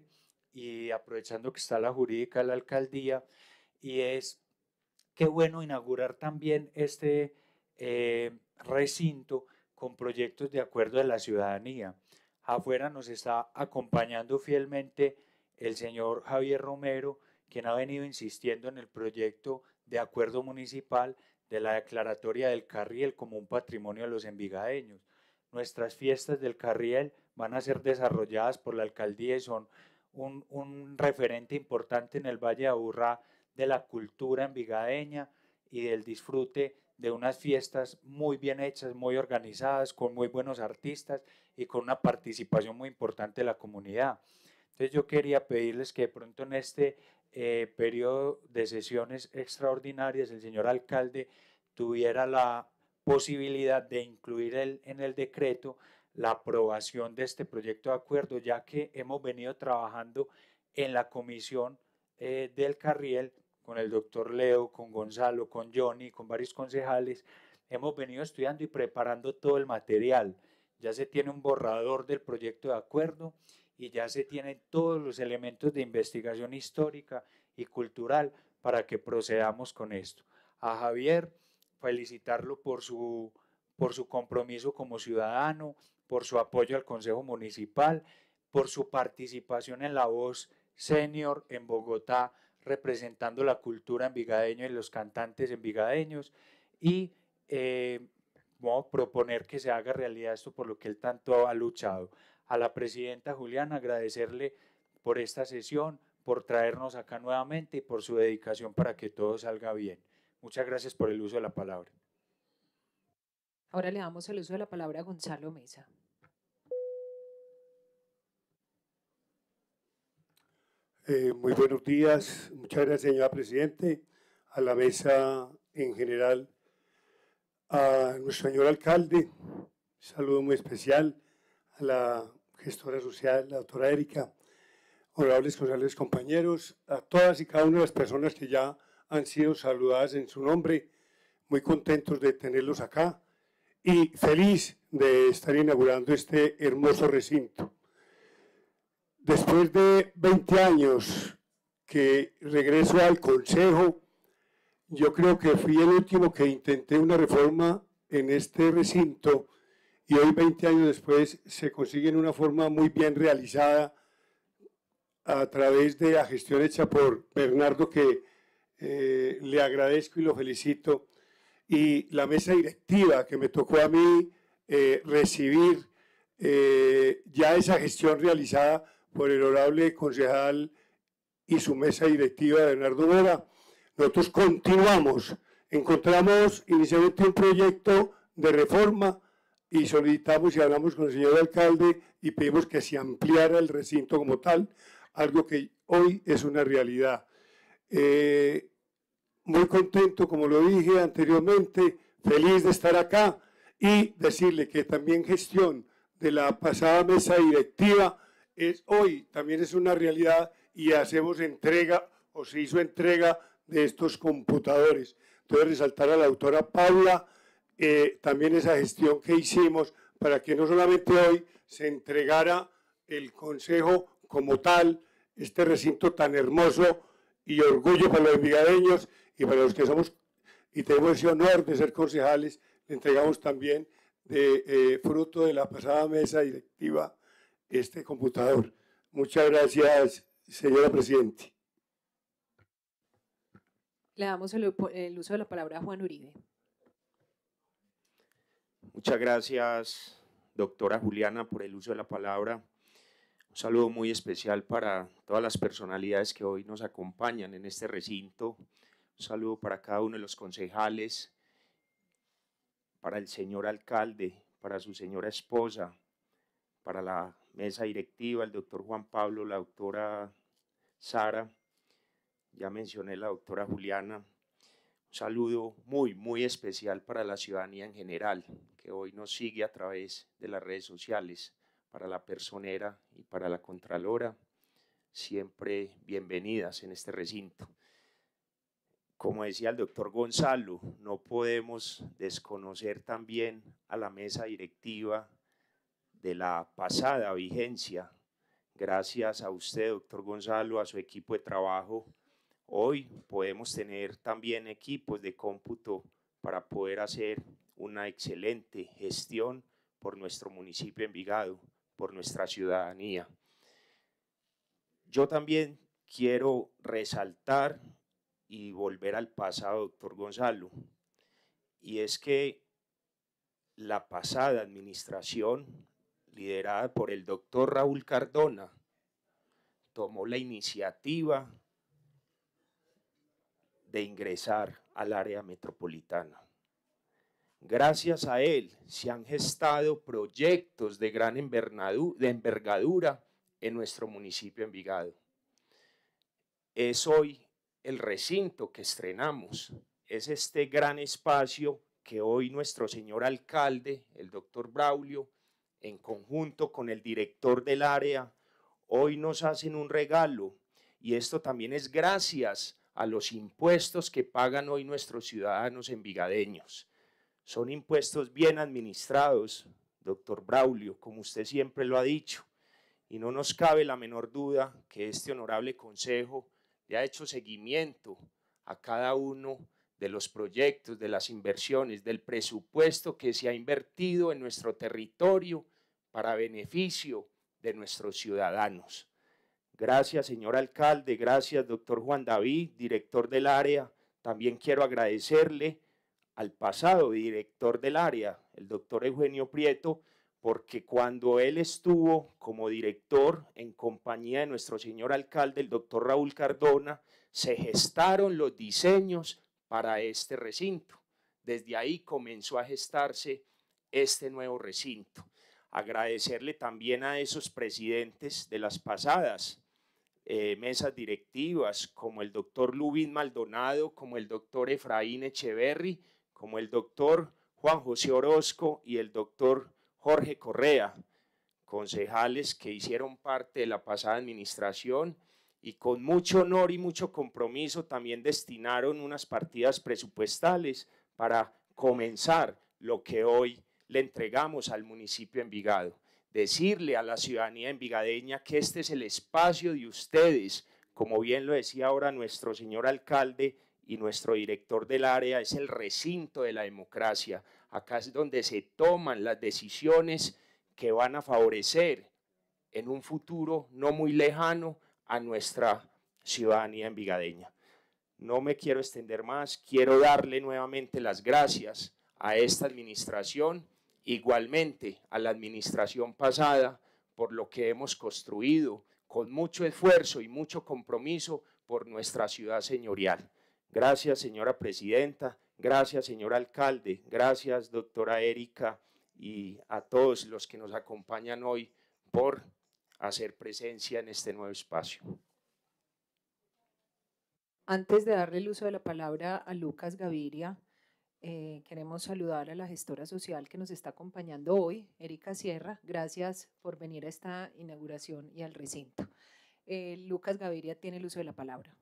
[SPEAKER 7] y aprovechando que está la jurídica de la alcaldía, y es qué bueno inaugurar también este eh, recinto con proyectos de acuerdo de la ciudadanía. Afuera nos está acompañando fielmente el señor Javier Romero, quien ha venido insistiendo en el proyecto de acuerdo municipal de la declaratoria del Carriel como un patrimonio de los envigadeños. Nuestras fiestas del Carriel van a ser desarrolladas por la alcaldía y son un, un referente importante en el Valle de Aburrá de la cultura envigadeña y del disfrute de unas fiestas muy bien hechas, muy organizadas, con muy buenos artistas y con una participación muy importante de la comunidad. Entonces yo quería pedirles que de pronto en este eh, periodo de sesiones extraordinarias el señor alcalde tuviera la posibilidad de incluir el, en el decreto la aprobación de este proyecto de acuerdo, ya que hemos venido trabajando en la comisión eh, del Carriel con el doctor Leo, con Gonzalo, con Johnny, con varios concejales, hemos venido estudiando y preparando todo el material. Ya se tiene un borrador del proyecto de acuerdo y ya se tienen todos los elementos de investigación histórica y cultural para que procedamos con esto. A Javier, felicitarlo por su, por su compromiso como ciudadano, por su apoyo al Consejo Municipal, por su participación en La Voz Senior en Bogotá, representando la cultura envigadeña y los cantantes envigadeños, y eh, vamos a proponer que se haga realidad esto por lo que él tanto ha luchado. A la presidenta Juliana, agradecerle por esta sesión, por traernos acá nuevamente y por su dedicación para que todo salga bien. Muchas gracias por el uso de la palabra.
[SPEAKER 2] Ahora le damos el uso de la palabra a Gonzalo Mesa.
[SPEAKER 19] Eh, muy buenos días, muchas gracias señora Presidente, a la mesa en general, a nuestro señor alcalde, un saludo muy especial, a la gestora social, la doctora Erika, honorables concejales compañeros, a todas y cada una de las personas que ya han sido saludadas en su nombre, muy contentos de tenerlos acá y feliz de estar inaugurando este hermoso recinto. Después de veinte años que regreso al Consejo, yo creo que fui el último que intenté una reforma en este recinto y hoy, veinte años después, se consigue en una forma muy bien realizada a través de la gestión hecha por Bernardo, que eh, le agradezco y lo felicito, y la mesa directiva que me tocó a mí eh, recibir eh, ya esa gestión realizada por el honorable concejal y su mesa directiva, Bernardo Mora. Nosotros continuamos, encontramos inicialmente un proyecto de reforma y solicitamos y hablamos con el señor alcalde y pedimos que se ampliara el recinto como tal, algo que hoy es una realidad. Eh, muy contento, como lo dije anteriormente, feliz de estar acá y decirle que también gestión de la pasada mesa directiva es hoy, también es una realidad y hacemos entrega o se hizo entrega de estos computadores. Entonces resaltar a la doctora Paula eh, también esa gestión que hicimos para que no solamente hoy se entregara el Consejo como tal, este recinto tan hermoso y orgullo para los envigadeños y para los que somos y tenemos ese honor de ser concejales, le entregamos también de eh, fruto de la pasada mesa directiva este computador. Muchas gracias, señora Presidente.
[SPEAKER 2] Le damos el, el uso de la palabra a Juan Uribe.
[SPEAKER 11] Muchas gracias, doctora Juliana, por el uso de la palabra. Un saludo muy especial para todas las personalidades que hoy nos acompañan en este recinto. Un saludo para cada uno de los concejales, para el señor alcalde, para su señora esposa, para la mesa directiva, el doctor Juan Pablo, la doctora Sara, ya mencioné la doctora Juliana. Un saludo muy, muy especial para la ciudadanía en general, que hoy nos sigue a través de las redes sociales, para la personera y para la contralora, siempre bienvenidas en este recinto. Como decía el doctor Gonzalo, no podemos desconocer también a la mesa directiva de la pasada vigencia. Gracias a usted, doctor Gonzalo, a su equipo de trabajo, hoy podemos tener también equipos de cómputo para poder hacer una excelente gestión por nuestro municipio de Envigado, por nuestra ciudadanía. Yo también quiero resaltar y volver al pasado, doctor Gonzalo, y es que la pasada administración, liderada por el doctor Raúl Cardona, tomó la iniciativa de ingresar al área metropolitana. Gracias a él se han gestado proyectos de gran envergadura en nuestro municipio Envigado. Es hoy el recinto que estrenamos, es este gran espacio que hoy nuestro señor alcalde, el doctor Braulio, en conjunto con el director del área, hoy nos hacen un regalo, y esto también es gracias a los impuestos que pagan hoy nuestros ciudadanos envigadeños. Son impuestos bien administrados, doctor Braulio, como usted siempre lo ha dicho, y no nos cabe la menor duda que este honorable consejo le ha hecho seguimiento a cada uno de los proyectos, de las inversiones, del presupuesto que se ha invertido en nuestro territorio para beneficio de nuestros ciudadanos. Gracias, señor alcalde, gracias, doctor Juan David, director del área. También quiero agradecerle al pasado director del área, el doctor Eugenio Prieto, porque cuando él estuvo como director en compañía de nuestro señor alcalde, el doctor Raúl Cardona, se gestaron los diseños para este recinto. Desde ahí comenzó a gestarse este nuevo recinto. Agradecerle también a esos presidentes de las pasadas eh, mesas directivas, como el doctor Lubín Maldonado, como el doctor Efraín Echeverry, como el doctor Juan José Orozco y el doctor Jorge Correa, concejales que hicieron parte de la pasada administración y con mucho honor y mucho compromiso también destinaron unas partidas presupuestales para comenzar lo que hoy le entregamos al municipio de Envigado. Decirle a la ciudadanía envigadeña que este es el espacio de ustedes, como bien lo decía ahora nuestro señor alcalde y nuestro director del área, es el recinto de la democracia. Acá es donde se toman las decisiones que van a favorecer en un futuro no muy lejano a nuestra ciudadanía envigadeña. No me quiero extender más, quiero darle nuevamente las gracias a esta administración, igualmente a la administración pasada, por lo que hemos construido con mucho esfuerzo y mucho compromiso por nuestra ciudad señorial. Gracias, señora presidenta, gracias, señor alcalde, gracias, doctora Erika, y a todos los que nos acompañan hoy por hacer presencia en este nuevo espacio.
[SPEAKER 2] Antes de darle el uso de la palabra a Lucas Gaviria, eh, queremos saludar a la gestora social que nos está acompañando hoy, Erika Sierra. Gracias por venir a esta inauguración y al recinto. Eh, Lucas Gaviria tiene el uso de la palabra.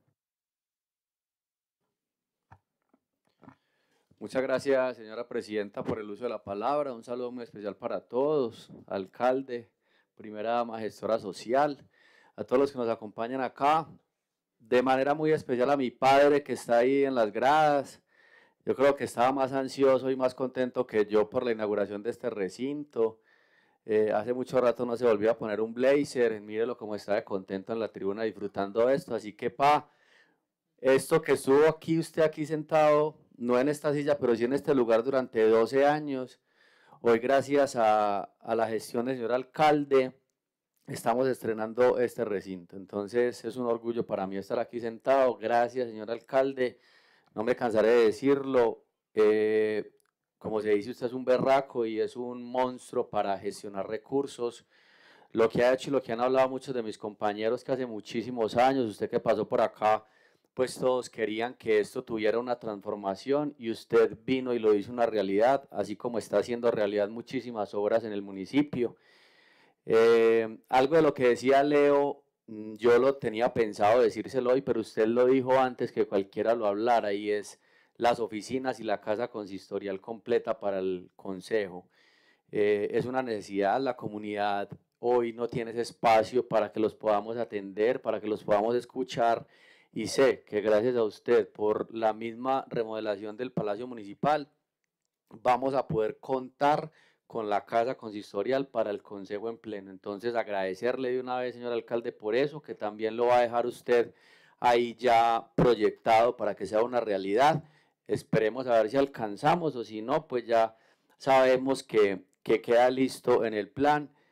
[SPEAKER 6] Muchas gracias, señora presidenta, por el uso de la palabra. Un saludo muy especial para todos, alcalde, primera dama, gestora social, a todos los que nos acompañan acá. De manera muy especial a mi padre que está ahí en las gradas. Yo creo que estaba más ansioso y más contento que yo por la inauguración de este recinto. Eh, hace mucho rato no se volvió a poner un blazer. Mírelo cómo está de contento en la tribuna disfrutando esto. Así que, pa, esto que estuvo aquí, usted aquí sentado, no en esta silla, pero sí en este lugar durante doce años. Hoy, gracias a, a la gestión del señor alcalde, estamos estrenando este recinto. Entonces, es un orgullo para mí estar aquí sentado. Gracias, señor alcalde. No me cansaré de decirlo. Eh, como se dice, usted es un berraco y es un monstruo para gestionar recursos. Lo que ha hecho y lo que han hablado muchos de mis compañeros que hace muchísimos años, usted que pasó por acá, pues todos querían que esto tuviera una transformación y usted vino y lo hizo una realidad, así como está haciendo realidad muchísimas obras en el municipio. Eh, algo de lo que decía Leo, yo lo tenía pensado decírselo hoy, pero usted lo dijo antes que cualquiera lo hablara, y es las oficinas y la casa consistorial completa para el consejo. Eh, es una necesidad, la comunidad hoy no tiene ese espacio para que los podamos atender, para que los podamos escuchar, y sé que gracias a usted por la misma remodelación del Palacio Municipal vamos a poder contar con la casa consistorial para el consejo en pleno. Entonces, agradecerle de una vez, señor alcalde, por eso, que también lo va a dejar usted ahí ya proyectado para que sea una realidad. Esperemos a ver si alcanzamos, o si no, pues ya sabemos que, que queda listo en el plan.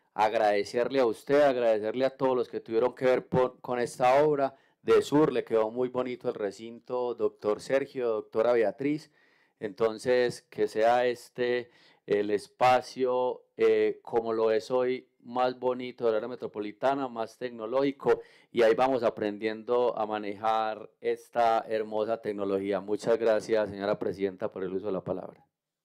[SPEAKER 6] agradecerle a usted, agradecerle a todos los que tuvieron que ver por, con esta obra. De Sur le quedó muy bonito el recinto, doctor Sergio, doctora Beatriz. Entonces, que sea este el espacio eh, como lo es hoy, más bonito de la área metropolitana, más tecnológico, y ahí vamos aprendiendo a manejar esta hermosa tecnología. Muchas gracias, señora presidenta, por el uso de la palabra.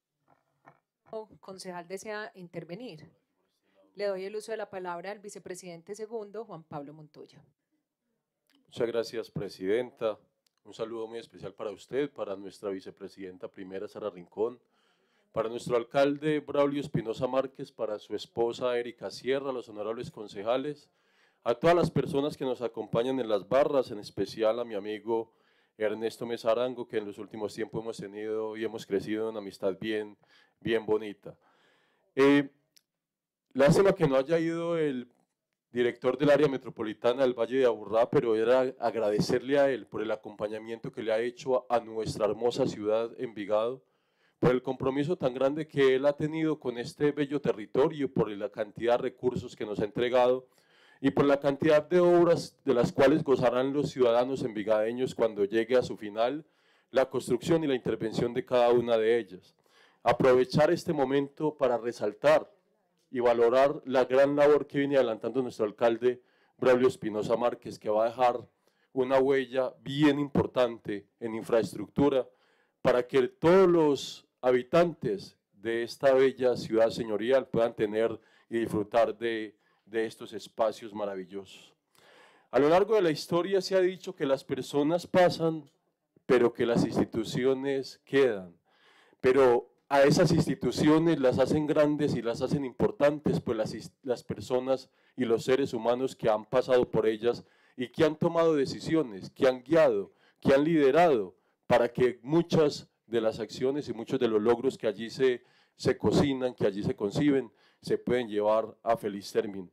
[SPEAKER 2] Concejal desea intervenir. Le doy el uso de la palabra al vicepresidente segundo, Juan Pablo Montoya.
[SPEAKER 5] Muchas gracias, presidenta. Un saludo muy especial para usted, para nuestra vicepresidenta primera, Sara Rincón, para nuestro alcalde Braulio Espinosa Márquez, para su esposa Erika Sierra, los honorables concejales, a todas las personas que nos acompañan en las barras, en especial a mi amigo Ernesto Mesarango, que en los últimos tiempos hemos tenido y hemos crecido en una amistad bien, bien bonita. Eh, lástima que no haya ido el director del área metropolitana del Valle de Aburrá, pero era agradecerle a él por el acompañamiento que le ha hecho a, a nuestra hermosa ciudad Envigado, por el compromiso tan grande que él ha tenido con este bello territorio, por la cantidad de recursos que nos ha entregado y por la cantidad de obras de las cuales gozarán los ciudadanos envigadeños cuando llegue a su final la construcción y la intervención de cada una de ellas. Aprovechar este momento para resaltar y valorar la gran labor que viene adelantando nuestro alcalde Braulio Espinosa Márquez, que va a dejar una huella bien importante en infraestructura para que todos los habitantes de esta bella ciudad señorial puedan tener y disfrutar de, de estos espacios maravillosos. A lo largo de la historia se ha dicho que las personas pasan, pero que las instituciones quedan. Pero a esas instituciones las hacen grandes y las hacen importantes, pues las, las personas y los seres humanos que han pasado por ellas y que han tomado decisiones, que han guiado, que han liderado para que muchas de las acciones y muchos de los logros que allí se, se cocinan, que allí se conciben, se pueden llevar a feliz término.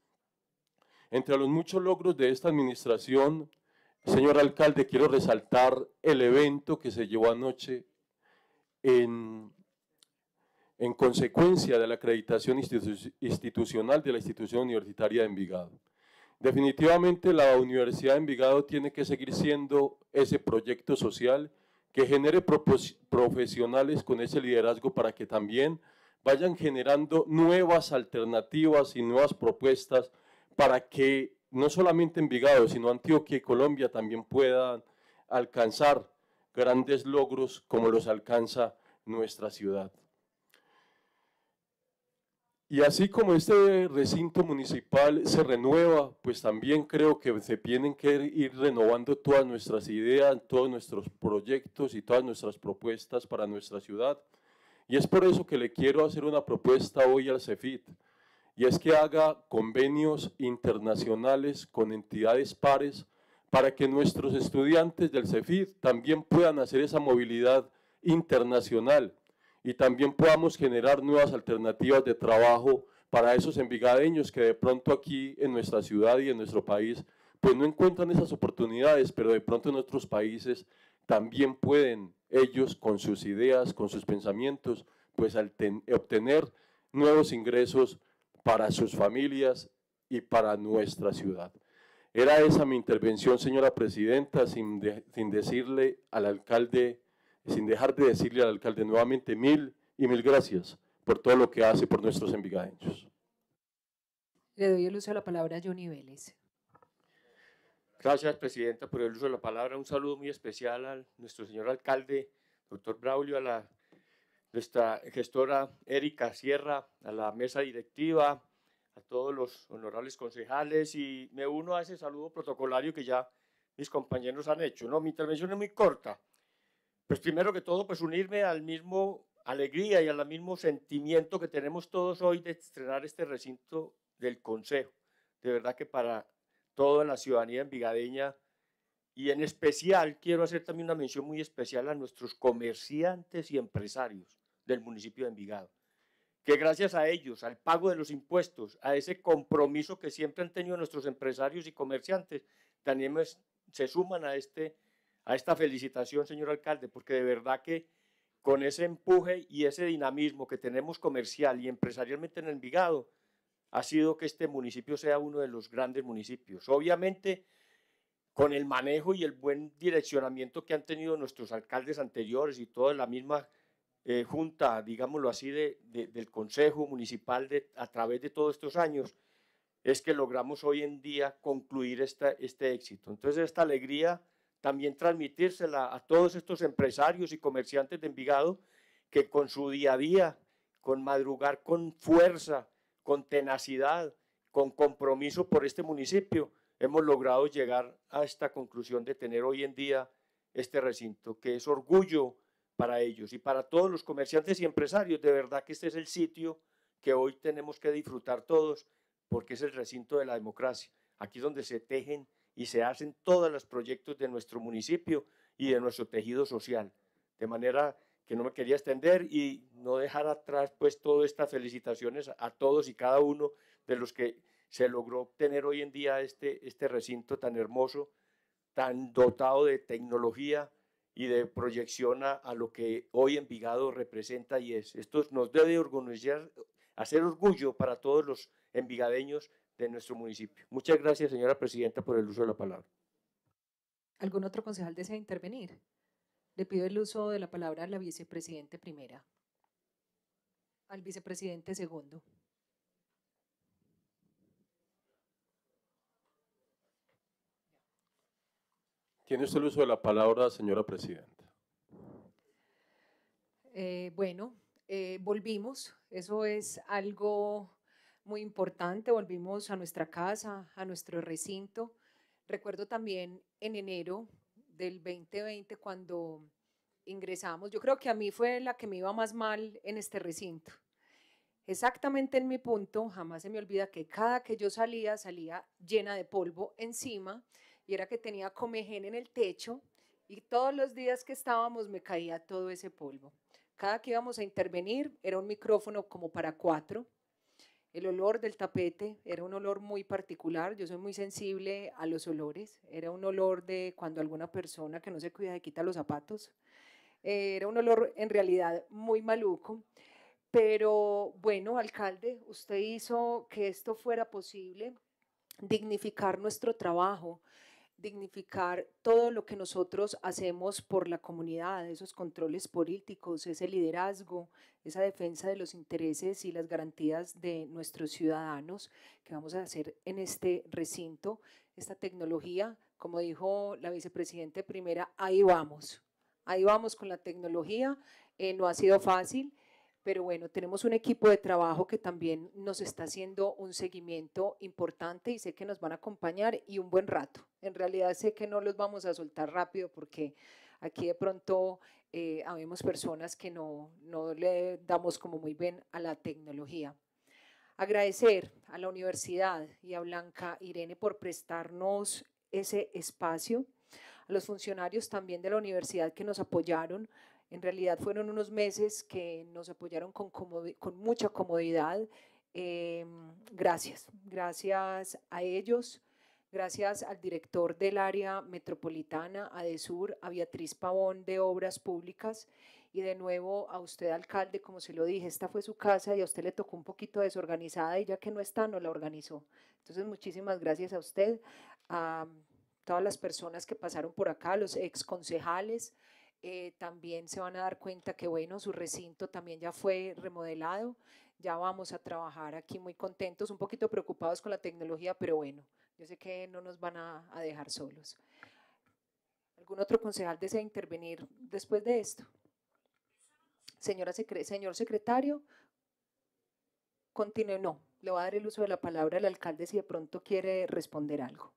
[SPEAKER 5] Entre los muchos logros de esta administración, señor alcalde, quiero resaltar el evento que se llevó anoche en, en consecuencia de la acreditación institu- institucional de la institución universitaria de Envigado. Definitivamente la Universidad de Envigado tiene que seguir siendo ese proyecto social que genere profesionales con ese liderazgo para que también vayan generando nuevas alternativas y nuevas propuestas para que no solamente Envigado, sino Antioquia y Colombia también puedan alcanzar grandes logros como los alcanza nuestra ciudad. Y así como este recinto municipal se renueva, pues también creo que se tienen que ir renovando todas nuestras ideas, todos nuestros proyectos y todas nuestras propuestas para nuestra ciudad. Y es por eso que le quiero hacer una propuesta hoy al CEFIT, y es que haga convenios internacionales con entidades pares para que nuestros estudiantes del CEFIT también puedan hacer esa movilidad internacional y también podamos generar nuevas alternativas de trabajo para esos envigadeños que de pronto aquí en nuestra ciudad y en nuestro país pues no encuentran esas oportunidades, pero de pronto en otros países también pueden ellos con sus ideas, con sus pensamientos, pues obtener nuevos ingresos para sus familias y para nuestra ciudad. Era esa mi intervención, señora presidenta, sin, de, sin decirle al alcalde, sin dejar de decirle al alcalde nuevamente mil y mil gracias por todo lo que hace por nuestros envigadeños.
[SPEAKER 2] Le doy el uso de la palabra a Johnny Vélez.
[SPEAKER 20] Gracias, presidenta, por el uso de la palabra. Un saludo muy especial a nuestro señor alcalde, doctor Braulio, a la, nuestra gestora Erika Sierra, a la mesa directiva, a todos los honorables concejales, y me uno a ese saludo protocolario que ya mis compañeros han hecho. No, mi intervención es muy corta. Pues primero que todo, pues unirme al mismo alegría y al mismo sentimiento que tenemos todos hoy de estrenar este recinto del Consejo. De verdad que para toda la ciudadanía envigadeña, y en especial quiero hacer también una mención muy especial a nuestros comerciantes y empresarios del municipio de Envigado, que gracias a ellos, al pago de los impuestos, a ese compromiso que siempre han tenido nuestros empresarios y comerciantes, también se suman a este a esta felicitación, señor alcalde, porque de verdad que con ese empuje y ese dinamismo que tenemos comercial y empresarialmente en Envigado, ha sido que este municipio sea uno de los grandes municipios. Obviamente, con el manejo y el buen direccionamiento que han tenido nuestros alcaldes anteriores y toda la misma eh, junta, digámoslo así, de, de, del Consejo Municipal de, a través de todos estos años, es que logramos hoy en día concluir esta, este éxito. Entonces, esta alegría también transmitírsela a todos estos empresarios y comerciantes de Envigado que con su día a día, con madrugar con fuerza, con tenacidad, con compromiso por este municipio, hemos logrado llegar a esta conclusión de tener hoy en día este recinto, que es orgullo para ellos y para todos los comerciantes y empresarios. De verdad que este es el sitio que hoy tenemos que disfrutar todos, porque es el recinto de la democracia. Aquí es donde se tejen y se hacen todos los proyectos de nuestro municipio y de nuestro tejido social. De manera que no me quería extender y no dejar atrás pues todas estas felicitaciones a todos y cada uno de los que se logró obtener hoy en día este, este recinto tan hermoso, tan dotado de tecnología y de proyección a, a lo que hoy Envigado representa y es. Esto nos debe orgullecer, hacer orgullo para todos los envigadeños de nuestro municipio. Muchas gracias, señora presidenta, por el uso de la palabra.
[SPEAKER 2] ¿Algún otro concejal desea intervenir? Le pido el uso de la palabra a la vicepresidente primera, al vicepresidente segundo.
[SPEAKER 5] Tiene usted el uso de la palabra, señora presidenta.
[SPEAKER 2] Eh, bueno, eh, volvimos, eso es algo muy importante, volvimos a nuestra casa, a nuestro recinto. Recuerdo también en enero del veinte veinte cuando ingresamos, yo creo que a mí fue la que me iba más mal en este recinto. Exactamente en mi punto, jamás se me olvida que cada que yo salía, salía llena de polvo encima y era que tenía comején en el techo y todos los días que estábamos me caía todo ese polvo. Cada que íbamos a intervenir era un micrófono como para cuatro. El olor del tapete era un olor muy particular, yo soy muy sensible a los olores, era un olor de cuando alguna persona que no se cuida se quita los zapatos, eh, era un olor en realidad muy maluco, pero bueno, alcalde, usted hizo que esto fuera posible, dignificar nuestro trabajo, dignificar todo lo que nosotros hacemos por la comunidad, esos controles políticos, ese liderazgo, esa defensa de los intereses y las garantías de nuestros ciudadanos que vamos a hacer en este recinto, esta tecnología, como dijo la vicepresidenta primera, ahí vamos, ahí vamos con la tecnología, eh, no ha sido fácil, pero bueno, tenemos un equipo de trabajo que también nos está haciendo un seguimiento importante y sé que nos van a acompañar y un buen rato. En realidad sé que no los vamos a soltar rápido porque aquí de pronto eh, habemos personas que no, no le damos como muy bien a la tecnología. Agradecer a la universidad y a Blanca Irene por prestarnos ese espacio, a los funcionarios también de la universidad que nos apoyaron. En realidad fueron unos meses que nos apoyaron con, con mucha comodidad. Eh, gracias, gracias a ellos, gracias al director del área metropolitana, a ADESUR, a Beatriz Pavón de Obras Públicas y de nuevo a usted, alcalde, como se lo dije, esta fue su casa y a usted le tocó un poquito desorganizada y ya que no está, no la organizó. Entonces, muchísimas gracias a usted, a todas las personas que pasaron por acá, los ex concejales. Eh, también se van a dar cuenta que bueno, su recinto también ya fue remodelado, ya vamos a trabajar aquí muy contentos, un poquito preocupados con la tecnología, pero bueno, yo sé que no nos van a, a dejar solos. ¿Algún otro concejal desea intervenir después de esto? Señora secre señor secretario, continúe, no, le voy a dar el uso de la palabra al alcalde si de pronto quiere responder algo.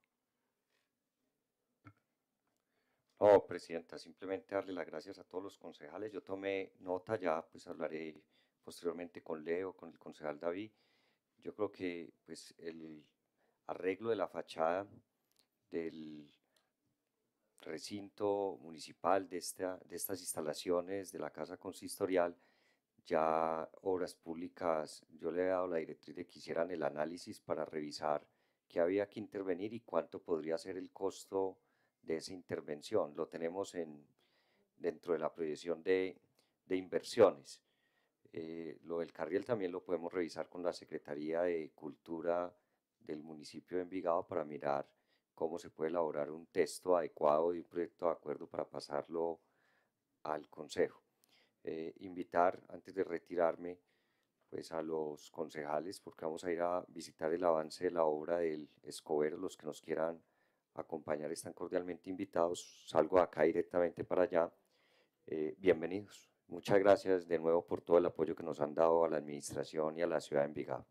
[SPEAKER 14] No, presidenta, simplemente darle las gracias a todos los concejales. Yo tomé nota, ya pues hablaré posteriormente con Leo, con el concejal David. Yo creo que pues el arreglo de la fachada del recinto municipal de, esta, de estas instalaciones de la Casa Consistorial, ya Obras Públicas, yo le he dado la directriz de que hicieran el análisis para revisar qué había que intervenir y cuánto podría ser el costo de esa intervención. Lo tenemos en, dentro de la proyección de, de inversiones. Eh, lo del carriel también lo podemos revisar con la Secretaría de Cultura del municipio de Envigado para mirar cómo se puede elaborar un texto adecuado y un proyecto de acuerdo para pasarlo al Consejo. Eh, invitar, antes de retirarme, pues a los concejales, porque vamos a ir a visitar el avance de la obra del Escobero. Los que nos quieran acompañar están cordialmente invitados. Salgo de acá directamente para allá. Eh, bienvenidos. Muchas gracias de nuevo por todo el apoyo que nos han dado a la administración y a la ciudad de Envigado.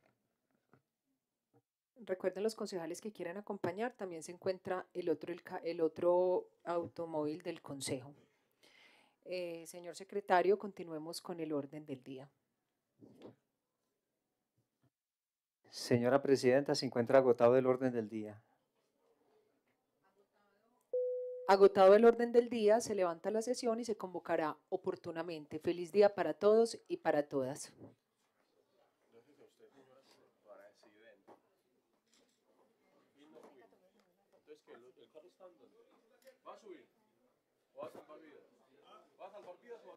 [SPEAKER 2] Recuerden los concejales que quieran acompañar, también se encuentra el otro, el, el otro automóvil del Consejo. Eh, señor secretario, continuemos con el orden del día.
[SPEAKER 21] Señora Presidenta, se encuentra agotado el orden del día.
[SPEAKER 2] Agotado el orden del día, se levanta la sesión y se convocará oportunamente. Feliz día para todos y para todas.
[SPEAKER 5] ¿Va a subir? ¿O va a salvar vidas? ¿Va a salvar vidas o va a